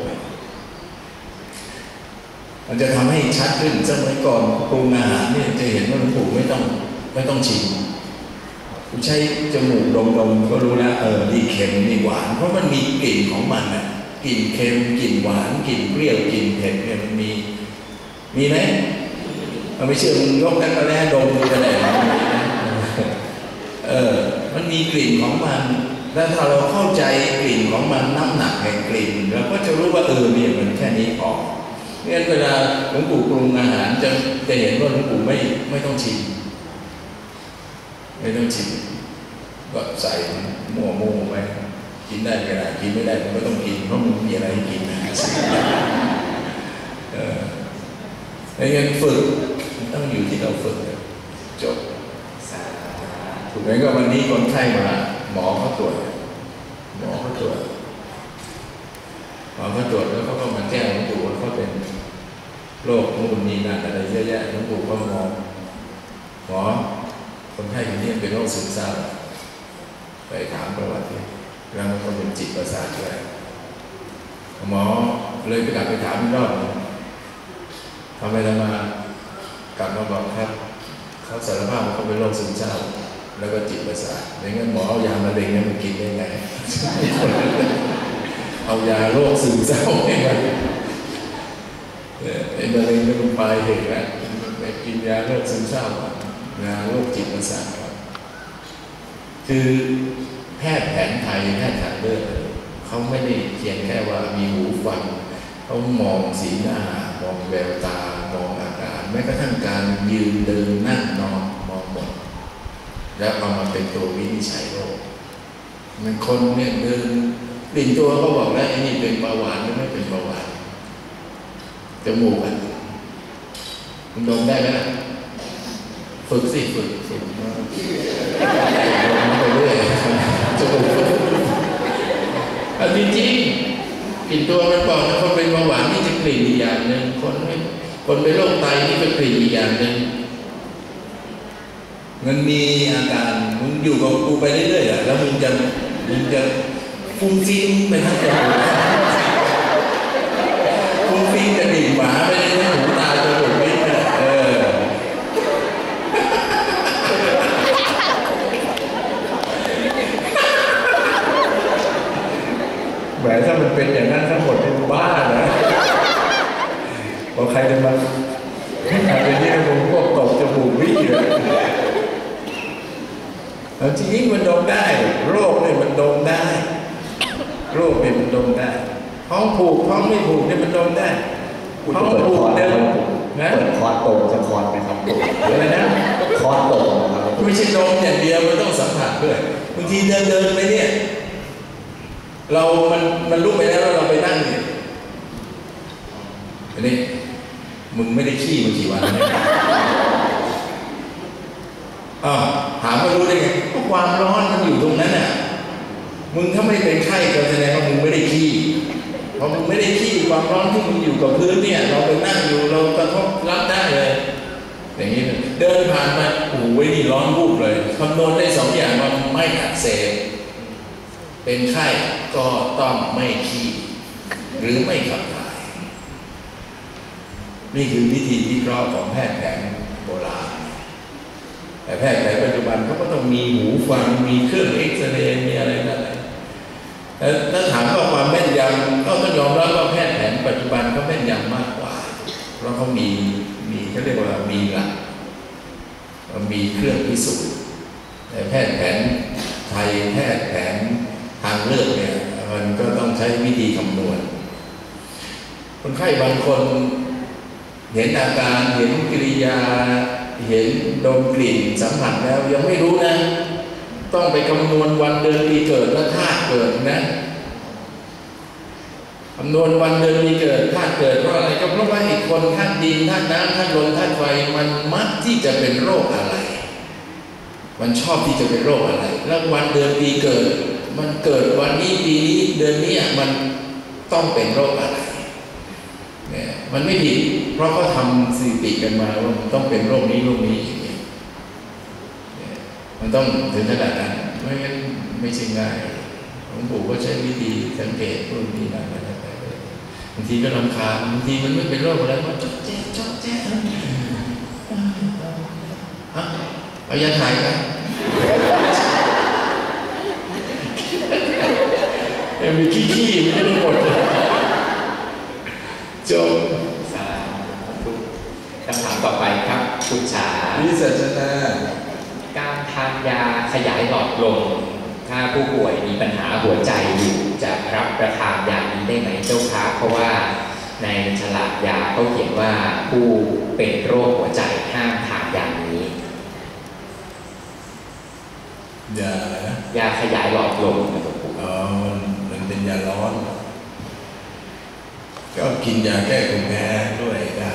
มันจะทำให้ชัดขึ้นสมัยก่อนปรุงอาหารเนี่ยจะเห็นว่าหลวงปู่ไม่ต้องชิมคุณใช้จมูกดมก็รู้แล้วนี่เค็มนี่หวานเพราะมันมีกลิ่นของมันน่ะกลิ่นเค็มกลิ่นหวานกลิ่นเปรี้ยวกลิ่นเผ็ดเนี่ยมันมีไหมไม่เชื่อมึงยกกันมาแล้วดมดูกันเลยมันมีกลิ่นของมันแล้วถ้าเราเข้าใจกลิ่นของมันน้ำหนักแห่งกลิ่นเราก็จะรู้ว่าเนี่ยมันแค่นี้พองั้นเวลาหลวงปู่ปรุงอาหารจะเห็นว่าหลวงปู่ไม่ต้องชิมก็ใส่มั่วไปกินได้ก็ได้กินไม่ได้ก็ไม่ต้องกินเพราะมันมีอะไรให้กินนะในเรื่องฝึกต้องอยู่ที่เราฝึกจบถูกไหมก็วันนี้คนไข้มาหมอเขาตรวจแล้วเขาก็มาแจ้งหลวงปู่ว่าเขาเป็นโรคนู่นนี่นั่นอะไรเยอะแยะหลวงปู่ก็มองหมอคนไข้คนนี้เป็นโรคซึมเศร้าไปถามประวัติแล้วมันก็เป็นจิตประสาทด้วยหมอเลยไปกลับไปถามอีกรอบทำไมมากลับมาบอกครับเขาสารภาพว่าเขาเป็นโรคซึมเศร้าแล้วก็จิตประสาทอย่างนั้นหมอเอายามะเร็งนั้นมันกินได้ไงเอายาโรคซึมเศร้าให้มันไอ้มะเร็งมันไปเหตุแล้วไปกินยาโรคซึมเศร้ายาโรคจิตประสาทคือแพทย์แผนไทยแพทย์ทางเลือกเขาไม่ได้เพียงแค่ว่ามีหูฟังเขามองสีหน้ามองแววตามองอาการแม้กระทั่งการยืนเดินนั่งนอนมองหมดแล้วเอามาเป็นตัววินิจฉัยโรคมันคนเนี่ยเดินกลิ่นตัวเขาบอกแล้วไอ้นี่เป็นเบาหวานหรือไม่เป็นเบาหวานจมูกมันดมได้ไหมฝึกไปเรื่อยจมูกจริงๆกลิ่นตัวมันบอกนะคนเป็นเบาหวานนี่จะกลิ่นอีกอย่างหนึ่งคนเป็นโรคไตนี่เป็นกลิ่นอีกอย่างหนึ่งมันมีอาการมึงอยู่กับกูไปเรื่อยๆแล้วมึงจะฟุ้งฟิ้งไปทั้งตัวฟุ้งฟิ้งจะดิ่งหมาไปทั้งหูตาจมูกไม่ไปท้องผูกท้องไม่ผูกเนี่ยมันดมได้ท้องผูกเนี่ยนะเปิดคอร์สโตจะคอร์สไหมครับอะไรนะคอร์สโตนะครับไม่ใช่ดมอย่างเดียวมันต้องสัมผัสด้วยบางทีเดินไปเนี่ยมันลุกไปแล้วเราไปนั่งเนี่ยอันนี้มึงไม่ได้ขี้มากี่วันเนี่ยถามว่ารู้ได้ไงก็ความร้อนมันอยู่ตรงนั้นน่ะมึงถ้าไม่เป็นไข้ก็แสดงว่ามึงไม่ได้ขี้พอมึงไม่ได้ขี้ความร้อนที่มึงอยู่กับพื้นเนี่ยเราไปนั่งอยู่เรากระทบรับได้เลยอย่างนี้เดินผ่านมาโอ้โหนี่ร้อนวูบเลยคำนวณได้2 อย่างว่าไม่อักเสบเป็นไข้ก็ต้องไม่ขี้หรือไม่ขับถ่ายนี่คือวิธีวิเคราะห์ของแพทย์แผนโบราณแต่แพทย์แผนปัจจุบันเขาก็ต้องมีหูฟังมีเครื่องเอ็กซเรย์มีอะไรนั่นถ้าถามว่าความแม่นยำก็ต้องยอมรับว่าแพทย์แผนปัจจุบันเขาแม่นยำมากกว่าเพราะเขามีเขาเรียกว่ามีหลักมีเครื่องพิสูจน์แต่แพทย์แผนไทยแพทย์แผนทางเลือกเนี่ยมันก็ต้องใช้วิธีคำนวณคนไข้บางคนเห็นอาการเห็นกิริยาเห็นดมกลิ่นสัมผัสแล้วยังไม่รู้นะต้องไปคำนวณวันเดือนปีเกิดและธาตุเกิดนะคำนวณวันเดือนปีเกิดธาตุเกิดเพราะอะไรก็เพราะว่าอีกคนธาตุดินธาตุน้ำธาตุลมธาตุไฟมันมักที่จะเป็นโรคอะไรมันชอบที่จะเป็นโรคอะไรแล้ววันเดือนปีเกิดมันเกิดวันนี้ปีนี้เดือนนี้มันต้องเป็นโรคอะไรเนี่ยมันไม่ผิดเพราะเขาทำสถิติกันมาว่ามันต้องเป็นโรคนี้อย่างนี้มันต้องถึงขนาดนั้นไม่งั้นไม่ใช่ง่ายหลวงปู่ก็ใช้วิธีสังเกตพวกนี้นะบางทีก็รำคาญบางทีมันไม่เป็นโรคอะไรมันจ๊อกแจ๊ะเอายาถ่ายไปมีขี้ไม่ได้หมดจบคำถามต่อไปครับคุณฉาวิสัชนาการทานยาขยายหลอดลมถ้าผู้ป่วยมีปัญหาหัวใจอยู่จะรับประทานยานี้ได้ไหมเจ้าคะเพราะว่าในฉลากยาเขาเขียนว่าผู้เป็นโรคหัวใจห้ามทานยานี้ยาอะไรนะยาขยายหลอดลมมันเป็นยาร้อนก็กินยาแก้ภูมิแพ้ด้วยได้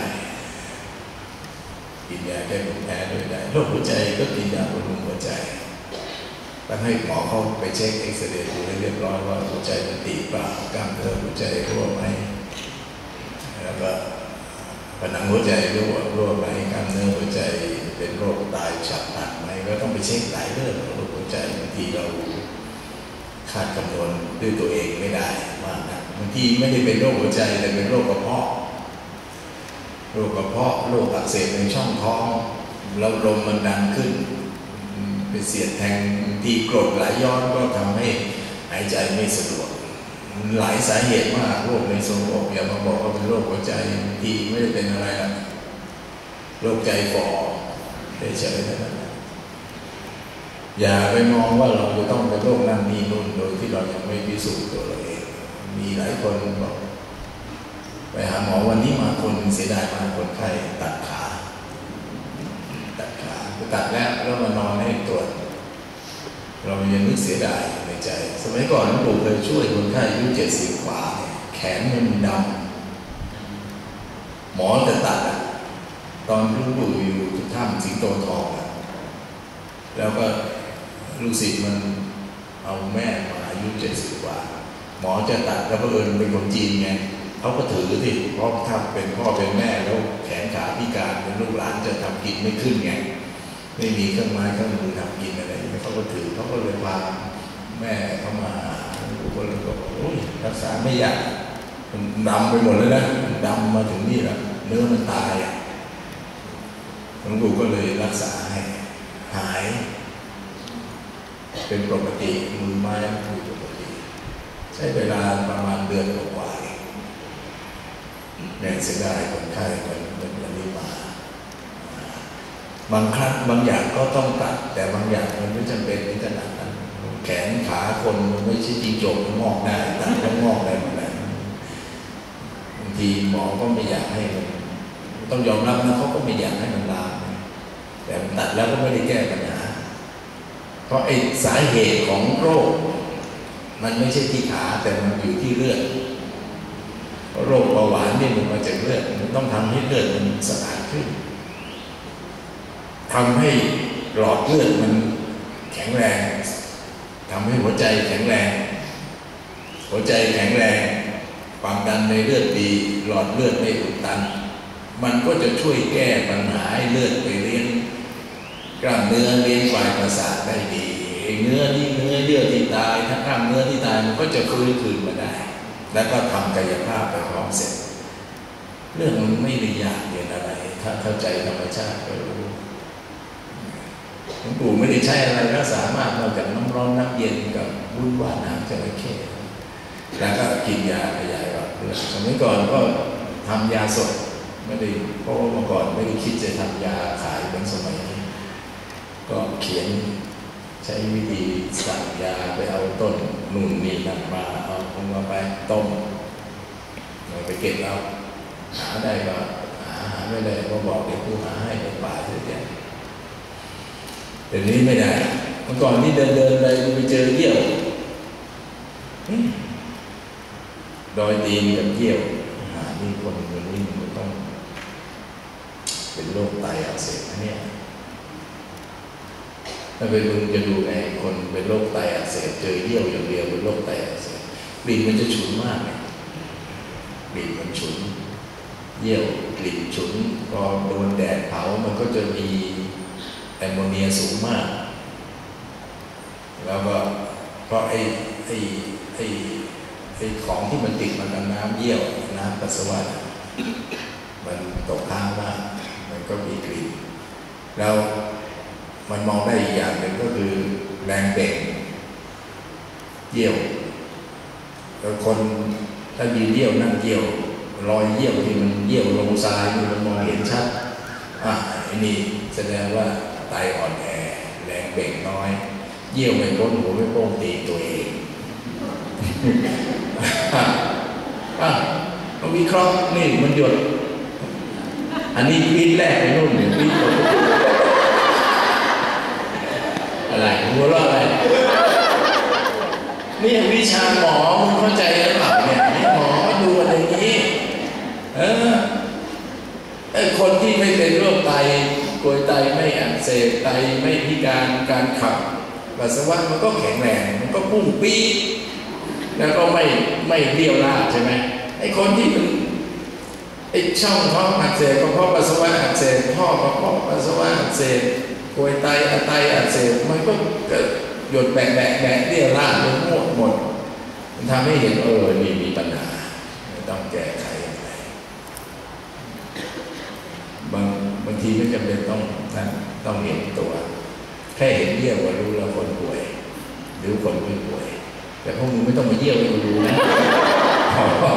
กินยาแก้ภูมิแพ้ด้วยได้โรคหัวใจก็กินยาบำรุงหัวใจต้องให้หมอเขาไปเช็คเอ็กซเรย์ดูให้เรียบร้อยว่าหัวใจมันตีเปล่ากล้ามเนื้อหัวใจรั่วไหมแล้วก็ผนังหัวใจรั่วไหมกล้ามเนื้อหัวใจเป็นโรคตายฉับพลันไหมก็ต้องไปเช็คหลายเรื่องโรคหัวใจบางทีเราคาดคำนวณด้วยตัวเองไม่ได้มากนะบางทีไม่ได้เป็นโรคหัวใจแต่เป็นโรคกระเพาะโรคอักเสบในช่องท้องแล้วลมมันดันขึ้นไปเสียดแทงที่กรดไหลย้อนก็ทำให้หายใจไม่สะดวกหลายสาเหตุมากโรคในทรวงอกอย่ามาบอกว่าเป็นโรคหัวใจที่ไม่ได้เป็นอะไรนะโรคใจฝ่อเฉยๆเท่านั้นอย่าไปมองว่าเราจะต้องเป็นโรคนั่นนี่นู่นโดยที่เรายังไม่พิสูจน์ตัวเราเองมีหลายคนบอกไปหาหมอวันนี้มาคนเสียดายมาคนไข้ตัดขาตัดแล้วมานอนให้ตรวจเรายังนึกเสียดายในใจสมัยก่อนหลวงปู่เคยช่วยคนไข้อายุ70 กว่าแขนมันดำหมอจะตัดตอนหลวงปู่อยู่ถ้ำสิงโตทองแล้วก็ลูกศิษย์มันเอาแม่มาอายุ70 กว่าหมอจะตัดแล้วเผอิญเป็นคนจีนไงเขาก็ถือที่เพราะถ้าเป็นพ่อเป็นแม่แล้วแขนขาพิการเป็นลูกหลานจะทำกินไม่ขึ้นไงไม่มีเครื่องไม้เครื่องมือทำกินอะไรเขาก็ถือเขาก็เลยพาแม่เขามาก็เลยบอกโอ้ยรักษาไม่ยากมันดำไปหมดเลยนะดำมาถึงนี่แหละเนื้อมันตายหลวงปู่ก็เลยรักษาให้หายเป็นปกติมือไม้คือปกติใช้เวลาประมาณเดือนกว่าแน่เสียดายคนไข้คนนี้มาบางครั้งบางอย่างก็ต้องตัดแต่บางอย่างมันไม่จำเป็นในขนาดนั้นแขนขาคนมันไม่ใช่จริงโจมงอกได้ตัดแล้วงอกได้หมดเลยทีหมอก็ไม่อยากให้มันต้องยอมรับนะเขาก็ไม่อยากให้มันลามแต่ตัดแล้วก็ไม่ได้แก้ปัญหาเพราะไอ้สาเหตุของโรคมันไม่ใช่ที่ขาแต่มันอยู่ที่เลือดโรคเบาหวานนี่มันมาจากเลือดมันต้องทำให้เลือดมันสะอาดขึ้นทำให้หลอดเลือดมันแข็งแรงทำให้หัวใจแข็งแรงหัวใจแข็งแรงความดันในเลือดดีหลอดเลือดไม่อุดตันมันก็จะช่วยแก้ปัญหาให้เลือดไปเลี้ยงกล้ามเนื้อเลี้ยงปลายประสาทได้ดีเนื้อเยื่อที่ตายถ้ากล้ามเนื้อที่ตายมันก็จะฟื้นคืนมาได้แล้วก็ทำกายภาพไปพร้อมเสร็จเรื่องมันไม่ได้ยากเย็นอะไรถ้าเข้าใจธรรมชาติก็รู้หลวงปู่ไม่ได้ใช้อะไรก็สามารถนอกจากน้ำร้อนน้ำเย็นกับวุ้นหวานน้ำจระเข้แล้วก็กินยาขยายหลอดเลือดสมัยก่อนก็ทำยาสดไม่ได้เพราะว่าเมื่อก่อนไม่ได้คิดจะทำยาขายเหมือนสมัยนี้ก็เขียนใช้วิธีสั่งยาไปเอาต้นนู่นนี่นั่นมาเอามาไปต้มไปเก็บเอาหาได้ก็หาไม่ได้ก็บอกเด็กผู้หาให้ในป่าเสียแต่นี้ไม่ได้เมื่อก่อนนี่เดินไปเจอเยี่ยวดอยตีนกับเยี่ยวนี่คนนี้มันต้องเป็นโรคไตอักเสบนะเนี่ยถ้าไปดูจะดูไอ้คนเป็นโรคไตอักเสบเจอเยี่ยวอย่างเดียวเป็นโรคไตอักเสบกลิ่นมันจะฉุนมากเลยกลิ่นมันฉุนเยี่ยวกลิ่นฉุนพอโดนแดดเผามันก็จะมีแอมโมเนียสูงมากแล้วก็เพราะไอ้ของที่มันติดมากับน้ำเยี่ยวน้ำปัสสาวะมันตกค้างมากมันก็มีกลิ่นแล้วมันมองได้อีกอย่างหนึ่งก็คือแรงเบ่งเยี่ยวแล้วคนถ้ายืนเยี่ยวนั่งเยี่ยวรอยเยี่ยวที่มันเยี่ยวลงทรายมันมองเห็นชัดไอ้นี่แสดงว่าไตอ่อนแอแรงเบ่งน้อยเยี่ยวไม่พ้นหัวไม่โป้งตีตัวเองเราวิเคราะห์นี่มันหยดอันนี้ปีแรกไปนู่นหนึ่งปีอะไรหัวเราะอะไรนี่วิชาหมอมึงเข้าใจหรือเปล่าเนี่ยหมอดูอะไรอย่างนี้คนที่ไม่เป็นโรคไตกรวยไตไม่อักเสบไตไม่พิการขับปัสสาวะมันก็แข็งแรงมันก็พุ่งปี๊ดแล้วก็ไม่เบี้ยวลาดใช่ไหมไอ้คนที่มันไอ้ช่องท้องอักเสบกระเพาะปัสสาวะอักเสบท่อกระเพาะปัสสาวะอักเสบกรวยไตอักเสบมันก็เกิดหยดแบะเบี้ยวลาดเลยหมดมันทำให้เห็นนี่มีปัญหาต้องแก้ไขอะไรบางทีไม่จำเป็นต้องเห็นตัวแค่เห็นเยี่ยวก็รู้แล้วคนป่วยหรือคนไม่ป่วยแต่พวกมึงไม่ต้องมาเยี่ยวให้กูรู้นะต้อง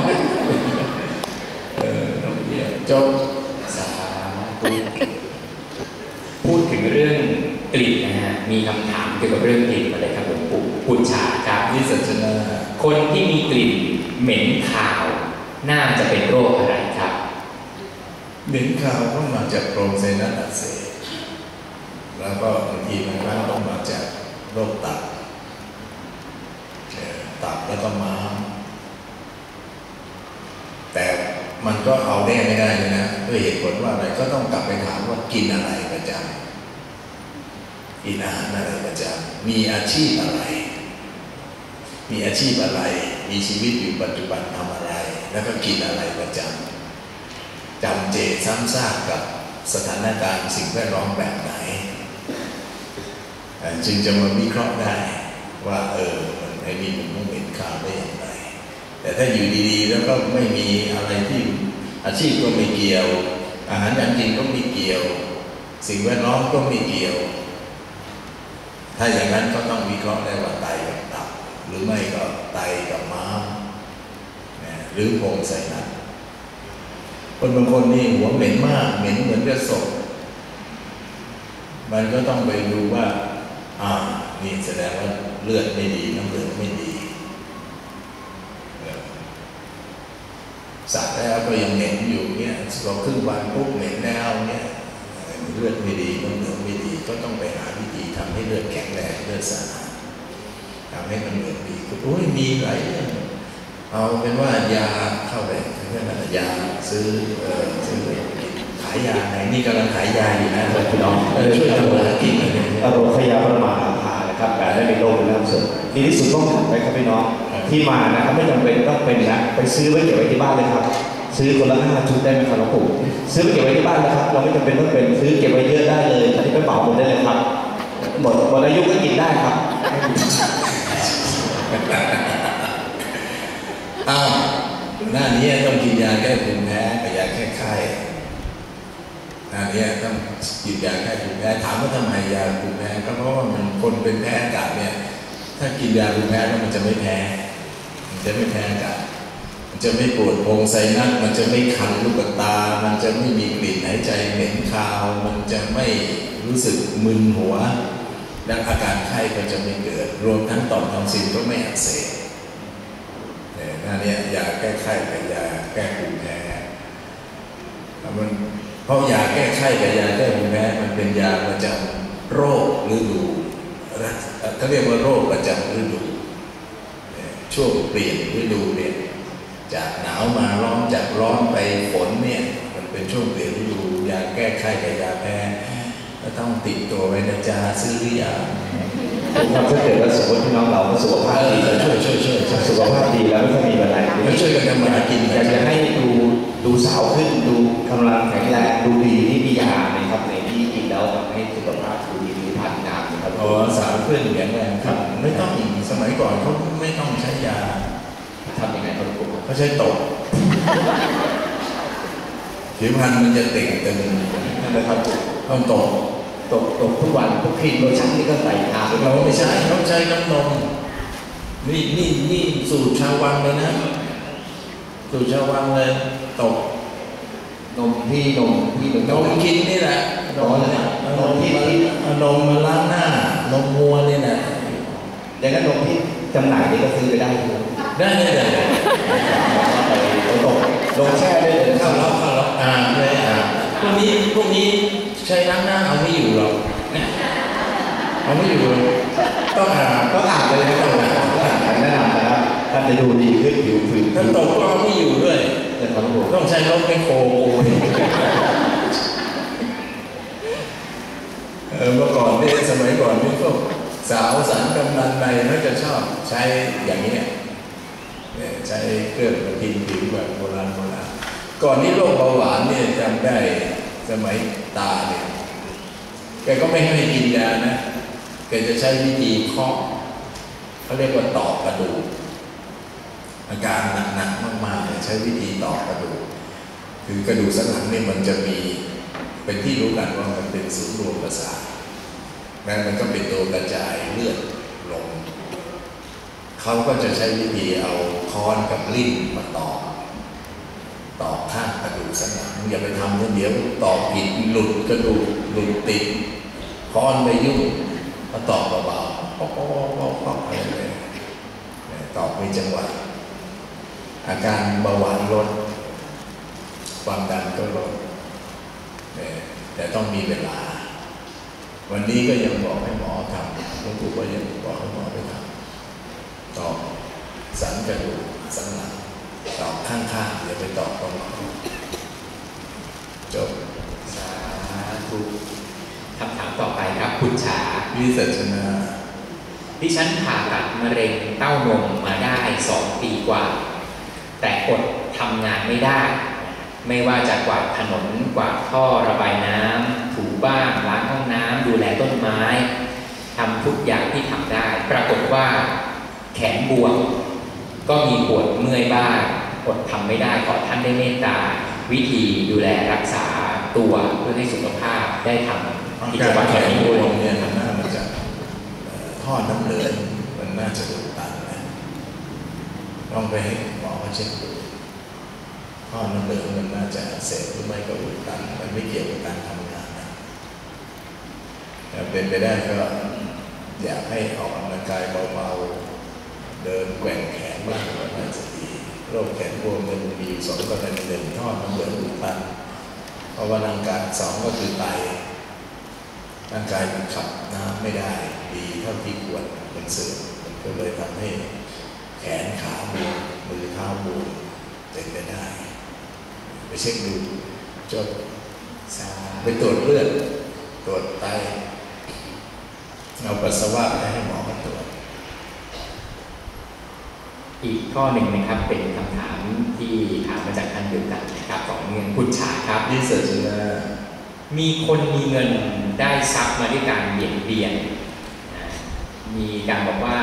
เยี่ยวจบสาธุพูดถึงเรื่องกลิ่นนะฮะมีคำถามเกี่ยวกับเรื่องกลิ่นมาเลยครับหลวงปู่พุทธาครับนิสัชนาคนที่มีกลิ่นเหม็นคาวน่าจะเป็นโรคอะไรครับเหม็นคาวก็มาจากโพรงไซนัสอักเสบแล้วก็บางทีมันก็ต้องมาจากโรคตับแล้วก็ม้ามแต่มันก็เอาแน่ไม่ได้เลยนะด้วยเหตุผลว่าอะไรก็ต้องกลับไปถามว่ากินอะไรประจำกินอาหารอะไรประจำมีอาชีพอะไรมีชีวิตอยู่ปัจจุบันทำอะไรแล้วก็กินอะไรประจำจำเจซ้ำซากกับสถานการณ์สิ่งแวดล้อมแบบไหนจึงจะมาวิเคราะห์ได้ว่าไอ้นี่มันไม่เป็นข่าวได้อย่างไรแต่ถ้าอยู่ดีๆแล้วก็ไม่มีอะไรที่อาชีพก็ไม่เกี่ยวอาหารการกินก็ไม่เกี่ยวสิ่งแวดล้อมก็ไม่เกี่ยวถ้าอย่างนั้นก็ต้องวิเคราะห์ได้ว่าไตกับตับหรือไม่ก็ไตกับม้ามหรือโพรงไซนัสคนบางคนนี่หัวเหม็นมากเหม็นเหมือนกับศพมันก็ต้องไปดูว่านี่แสดงว่าเลือดไม่ดีน้ำเหลืองไม่ดีสักแล้วก็ยังเหม็นอยู่เนี่ยพอครึ่งวันปุ๊บเหม็นแล้วเนี่ยเลือดไม่ดีน้ำเหลืองไม่ดีก็ต้องไปหาวิธีทำให้เลือดแข็งแรงเลือดสะอาดทำให้มันเหลืองดีก็โอ้ยมีหลายเรื่องเอาเป็นว่ายาเข้าไปเพื่อนยาซื้อขายยาไหนนี่กำลังขายยาอยู่นะพี่น้องช่วยทำมาหากินเลยโรคยาประมาณราคานะครับแต่ได้เป็นโรคเป็นน้ำเสริมดีที่สุดต้องถามไปครับพี่น้องที่มานะครับไม่จำเป็นต้องเป็นนะไปซื้อไว้เก็บไว้ที่บ้านเลยครับซื้อคนละ5 ชุดได้ไหมครับหลวงปู่ซื้อไปเก็บไว้ที่บ้านนะครับเราไม่จำเป็นต้องเป็นซื้อเก็บไว้เยอะได้เลยอันนี้ไปเป่าหมดได้เลยครับหมดอายุก็กินได้ครับอ้าวหน้านี้ต้องกินยาแก้ภูมิแพ้กับยาแก้ไข้หน้านี้ต้องกินยาแก้ภูมิแพ้ถามว่าทำไมยาภูมิแพ้ก็เพราะว่ามันคนเป็นแพ้อากาศเนี่ยถ้ากินยาภูมิแพ้แล้วมันจะไม่แพ้อากาศมันจะไม่ปวดโพรงไซนัสมันจะไม่คันลูกตามันจะไม่มีกลิ่นหายใจเหม็นคาวมันจะไม่รู้สึกมึนหัวและอาการไข้ก็จะไม่เกิดรวมทั้งต่อมทอนซิลก็ไม่อักเสบหน้านี้ยาแก้ไข้กับยาแก้ภูมิแพ้มันเพราะยาแก้ไข้กับยาแก้ภูมิแพ้มันเป็นยาประจำโรคฤดูเขาเรียกว่าโรคประจำฤดูช่วงเปลี่ยนฤดูเนี่ยจากหนาวมาร้อนจากร้อนไปฝนเนี่ยมันเป็นช่วงเปลี่ยนฤดูยาแก้ไข้กับยาแพ้ก็ต้องติดตัวไว้นะจ๊ะซื้อหรือยังครับถ้าเกิดว่าสมมติพี่น้องเราสุขภาพดีช่วยสุขภาพดีแล้วไม่ค่อยมีปัญหาช่วยกันทำมาหากินอยากจะให้ดูสาวขึ้นดูกำลังแข็งแรงดูดีที่มียาไหมครับในที่กินแล้วทำให้สุขภาพดูดีมีพันงามนะครับอ๋อสาวขึ้นแข็งแรงครับไม่ต้องสมัยก่อนเขาไม่ต้องใช้ยาทำยังไงครับผมเขาใช้ตกผิวพรรณมันจะเต่งตึงนั่นแหละครับต้องตกทุกวันทุกครีมโลชั่นนี่ก็ใส่ทาเราไม่ใช่เขาใช้น้ำนมนี่สูตรชาววังเลยนะสูตรชาววังเลยตกนมกินนี่แหละนมมาล้างหน้านมวัวนี่แหละอย่างนั้นนมที่จำหน่ายนี่ก็ซื้อไปได้ได้เลยลงแช่ได้เลยเข้าล็อกเลยพวกนี้ใช้ล้างหน้าเอาไม่อยู่หรอกเอาไม่อยู่ต้องอาบเลยนะต้องอาบแนะนำนะครับท่านจะดูดีขึ้นผิวฝืนถ้าตกก็เอาไม่อยู่ด้วยต้องใช้รถไปโคเมื่อก่อนนี่สมัยก่อนนี่พวกสาวสันกำนันในเขาจะชอบใช้อย่างนี้ใช้เครื่องกินผิวแบบโบราณก่อนนี้โรคเบาหวานเนี่ยจำได้สมัยตาเนี่ยแกก็ไม่ให้กินยานะแกจะใช้วิธีเคาะเขาเรียกว่าตอกกระดูกอาการหนักมากๆเนี่ยใช้วิธีตอกกระดูกคือกระดูกสันหลังเนี่ยมันจะมีเป็นที่รู้กันว่ามันเป็นศูนย์รวมประสาทแล้วมันก็เป็นตัวกระจายเลือดลงเขาก็จะใช้วิธีเอาค้อนกับลิ้นมาตอกข้างกระดูกสันหลังอย่าไปทำเดี๋ยวตอกผิดหลุดกระดูกหลุดติดค้อนไปยุ่งมาตอกเบาๆป๊อกอะไรเลยตอกมีจังหวะอาการเบาหวานลดความดันก็ลดแต่ต้องมีเวลาวันนี้ก็ยังบอกให้หมอทำหลวงปู่ก็ยังบอกให้หมอไปทำตอกสันกระดูกสันหลังตอกข้างๆอย่าไปตอกตรงจบสาธุคำถามต่อไปครับคุณฉาวิสัชนาดิฉันผ่าตัดมะเร็งเต้านมมาได้2 ปีกว่าแต่อดทำงานไม่ได้ไม่ว่าจะกวาดถนนกวาดท่อระบายน้ำถูบ้านล้างห้องน้ำดูแลต้นไม้ทำทุกอย่างที่ทำได้ปรากฏว่าแขนบวมก็มีปวดเมื่อยบ้างอดทำไม่ได้ขอท่านได้เมตตาวิธีดูแลรักษาตัวเพื่อให้สุขภาพได้ทำกิจวัตรแบบนี้ด้วยเนี่ยมันน่าจะท่อน้ำเหลืองมันน่าจะอุดตันนะต้องไปให้หมอเขาเช็คดูท่อน้ำเหลืองมันน่าจะเสพหรือไม่ก็อุดตันมันไม่เกี่ยวกับการทำงานนะแต่เป็นไปได้ก็อยากให้ออกกำลังกายเบาๆเดินแกว่งแขนบ้างก็น่าจะดีโรคแขนบวมมันมีอยู่2 กรณี1ท่อน้ำเหลืองอุดตันเพราะว่าร่างกาย2ก็คือไตร่างกายมันขับน้ำไม่ได้ดีเท่าที่ควรมันเสื่อมมันก็เลยทำให้แขนขาบวมมือเท้าบวมเป็นไปได้ไปเช็คดูจบไปตรวจเลือดตรวจไตเอาปัสสาวะไปให้หมอมาตรวจอีกข้อหนึ่งนะครับเป็นคำถามที่ถามมาจากท่านเดียวกันนะครับของเงินพุทธาครับที่เสร็จแล้วมีคนมีเงินได้ทรัพย์มาด้วยการเบียดเบียนมีการบอกว่า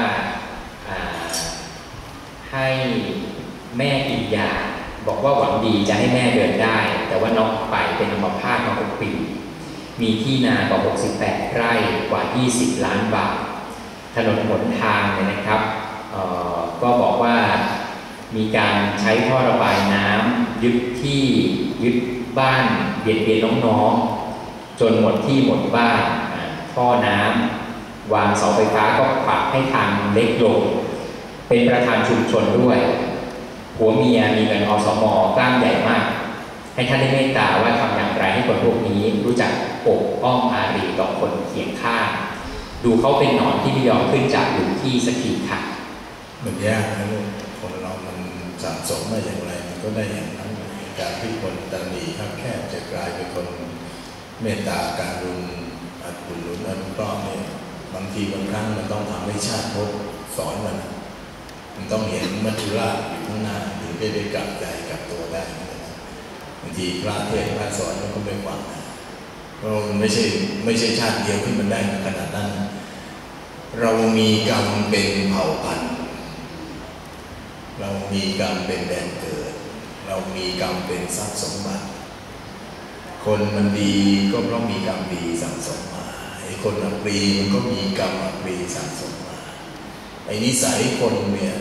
ให้แม่กินยาบอกว่าหวังดีจะให้แม่เดินได้แต่ว่าน็อกไปเป็นอัมพาตมา6 ปีมีที่นากว่า68 ไร่กว่า20 ล้านบาทถนนหนทางเนี่ยนะครับก็บอกว่ามีการใช้ท่อระบายน้ำยึดบ้านเบียดเบียนน้องๆจนหมดที่หมดบ้านท่อน้ำวางเสาไฟฟ้าก็ปรับให้ทางเล็กลงเป็นประธานชุมชนด้วยผัวเมียมีเงินอสม.กล้ามใหญ่มากให้ท่านได้เมตตาว่าทำอย่างไรให้คนพวกนี้รู้จักปกป้องอารีต่อคนเคียงข้างดูเขาเป็นหนอนที่ไม่ยอมขึ้นจากหลุมที่สักทีค่ะมันยากนะลูกคนเรามันสะสมมาอย่างไรมันก็ได้อย่างนั้นการที่คนตนีข้างแคบจะกลายเป็นคนเมตตาการุณอุดหนุนอนุเคราะห์เนี่ยบางทีบางครั้งมันต้องทำให้ชาติภพสอนมันต้องเห็นมัจจุราชอยู่ข้างหน้าถึงจะได้กลับใจกลับตัวได้บางทีพระเทศน์พระสอนมันก็ไม่ฟังเพราะมันไม่ใช่ชาติเดียวที่มันได้ขนาดนั้นเรามีกรรมเป็นเผ่าพันธุ์เรามีกรรมเป็นแดนเกิดเรามีกรรมเป็นทรัพย์สมบัติคนมันดีก็เพราะมีกรรมดีสั่งสมมาไอ้คนอัปรีมันก็มีกรรมอัปรีสั่งสมมาไอ้นิสัยคนเนี่ย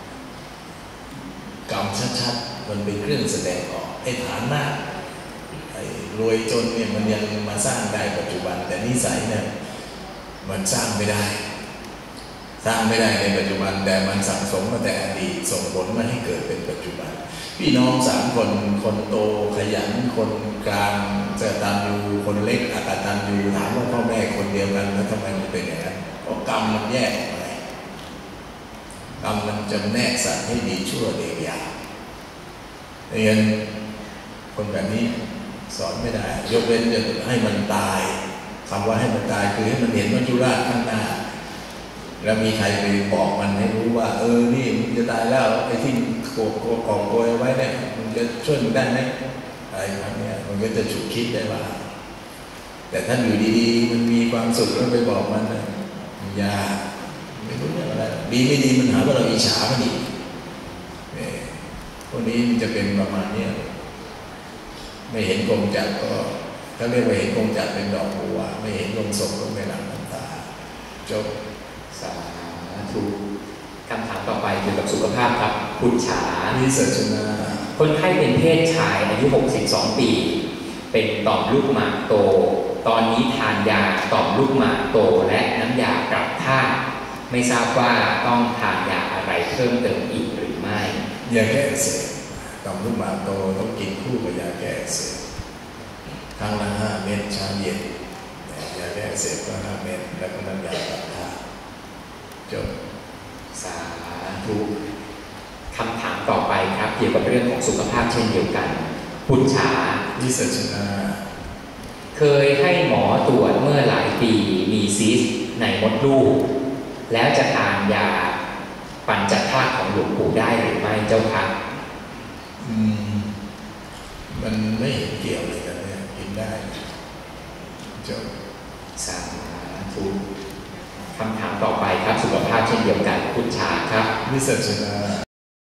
กรรมชัดๆมันเป็นเครื่องแสดงออกไอ้ฐานะไอ้รวยจนเนี่ยมันยังมาสร้างได้ปัจจุบันแต่นิสัยเนี่ยมันสร้างไม่ได้ในปัจจุบันแต่มันสั่งสมมาแต่อดีตส่งผลมาให้เกิดเป็นปัจจุบันพี่น้อง3 คนโตขยันคนกลางกตัญญูคนเล็กอกตัญญูถามว่าพ่อแม่คนเดียวกันแล้วทำไมมันเป็นอย่างนั้นเพราะกรรมมันแยกออกไปกรรมมันจำแนกสัตว์ให้ดีชั่วเลวหยาบดังนั้นคนแบบนี้สอนไม่ได้ยกเว้นจะให้มันตายคำว่าให้มันตายคือให้มันเห็นมัจจุราชข้างหน้าแล้วมีใครไปบอกมันให้รู้ว่านี่มันจะตายแล้วไอ้ที่กองโกยไว้เนี่ยมันจะช่วยมันได้ไหมอะไรแบบนี้มันก็จะฉุกคิดได้ว่าแต่ถ้าอยู่ดีๆมันมีความสุขแล้วไปบอกมันยาไม่รู้อะไรดีไม่ดีมันหาว่าเราอิจฉามันอีกพวกนี้มันจะเป็นประมาณนี้ไม่เห็นกงจักรก็ถ้าเรียกว่าเห็นกงจักรเป็นดอกบัวไม่เห็นลงศพก็ไม่หลั่งน้ำตาจบสาธุคำถามต่อไปเกี่ยวกับสุขภาพครับคุณฉานิสัชนาคนไข้เป็นเพศชายอายุ62 ปีเป็นต่อมลูกหมากโตตอนนี้ทานยาต่อมลูกหมากโตและน้ำยาปรับธาตุไม่ทราบว่าต้องทานยาอะไรเพิ่มเติมอีกหรือไม่ยาแก้อักเสบต่อมลูกหมากโตต้องกินคู่กับยาแก้อักเสบครั้งละ5 เม็ดเช้าเย็นยาแก้อักเสบก็5 เม็ดแล้วก็น้ำยาปรับธาตุจบสาธุคำถามต่อไปครับเกี่ยวกับเรื่องของสุขภาพเช่นเดียวกันคุณฉานิสัชนาเคยให้หมอตรวจเมื่อหลายปีมีซิสในมดลูกแล้วจะทานยาปัญจธาตุของหลวงปู่ได้หรือไม่เจ้าคะมันไม่เห็นเกี่ยวเลยกันเนี่ยกินได้จบสาธุคำถามต่อไปครับสุขภาพเช่นเดียวกันคุณชาครับนิสัชนา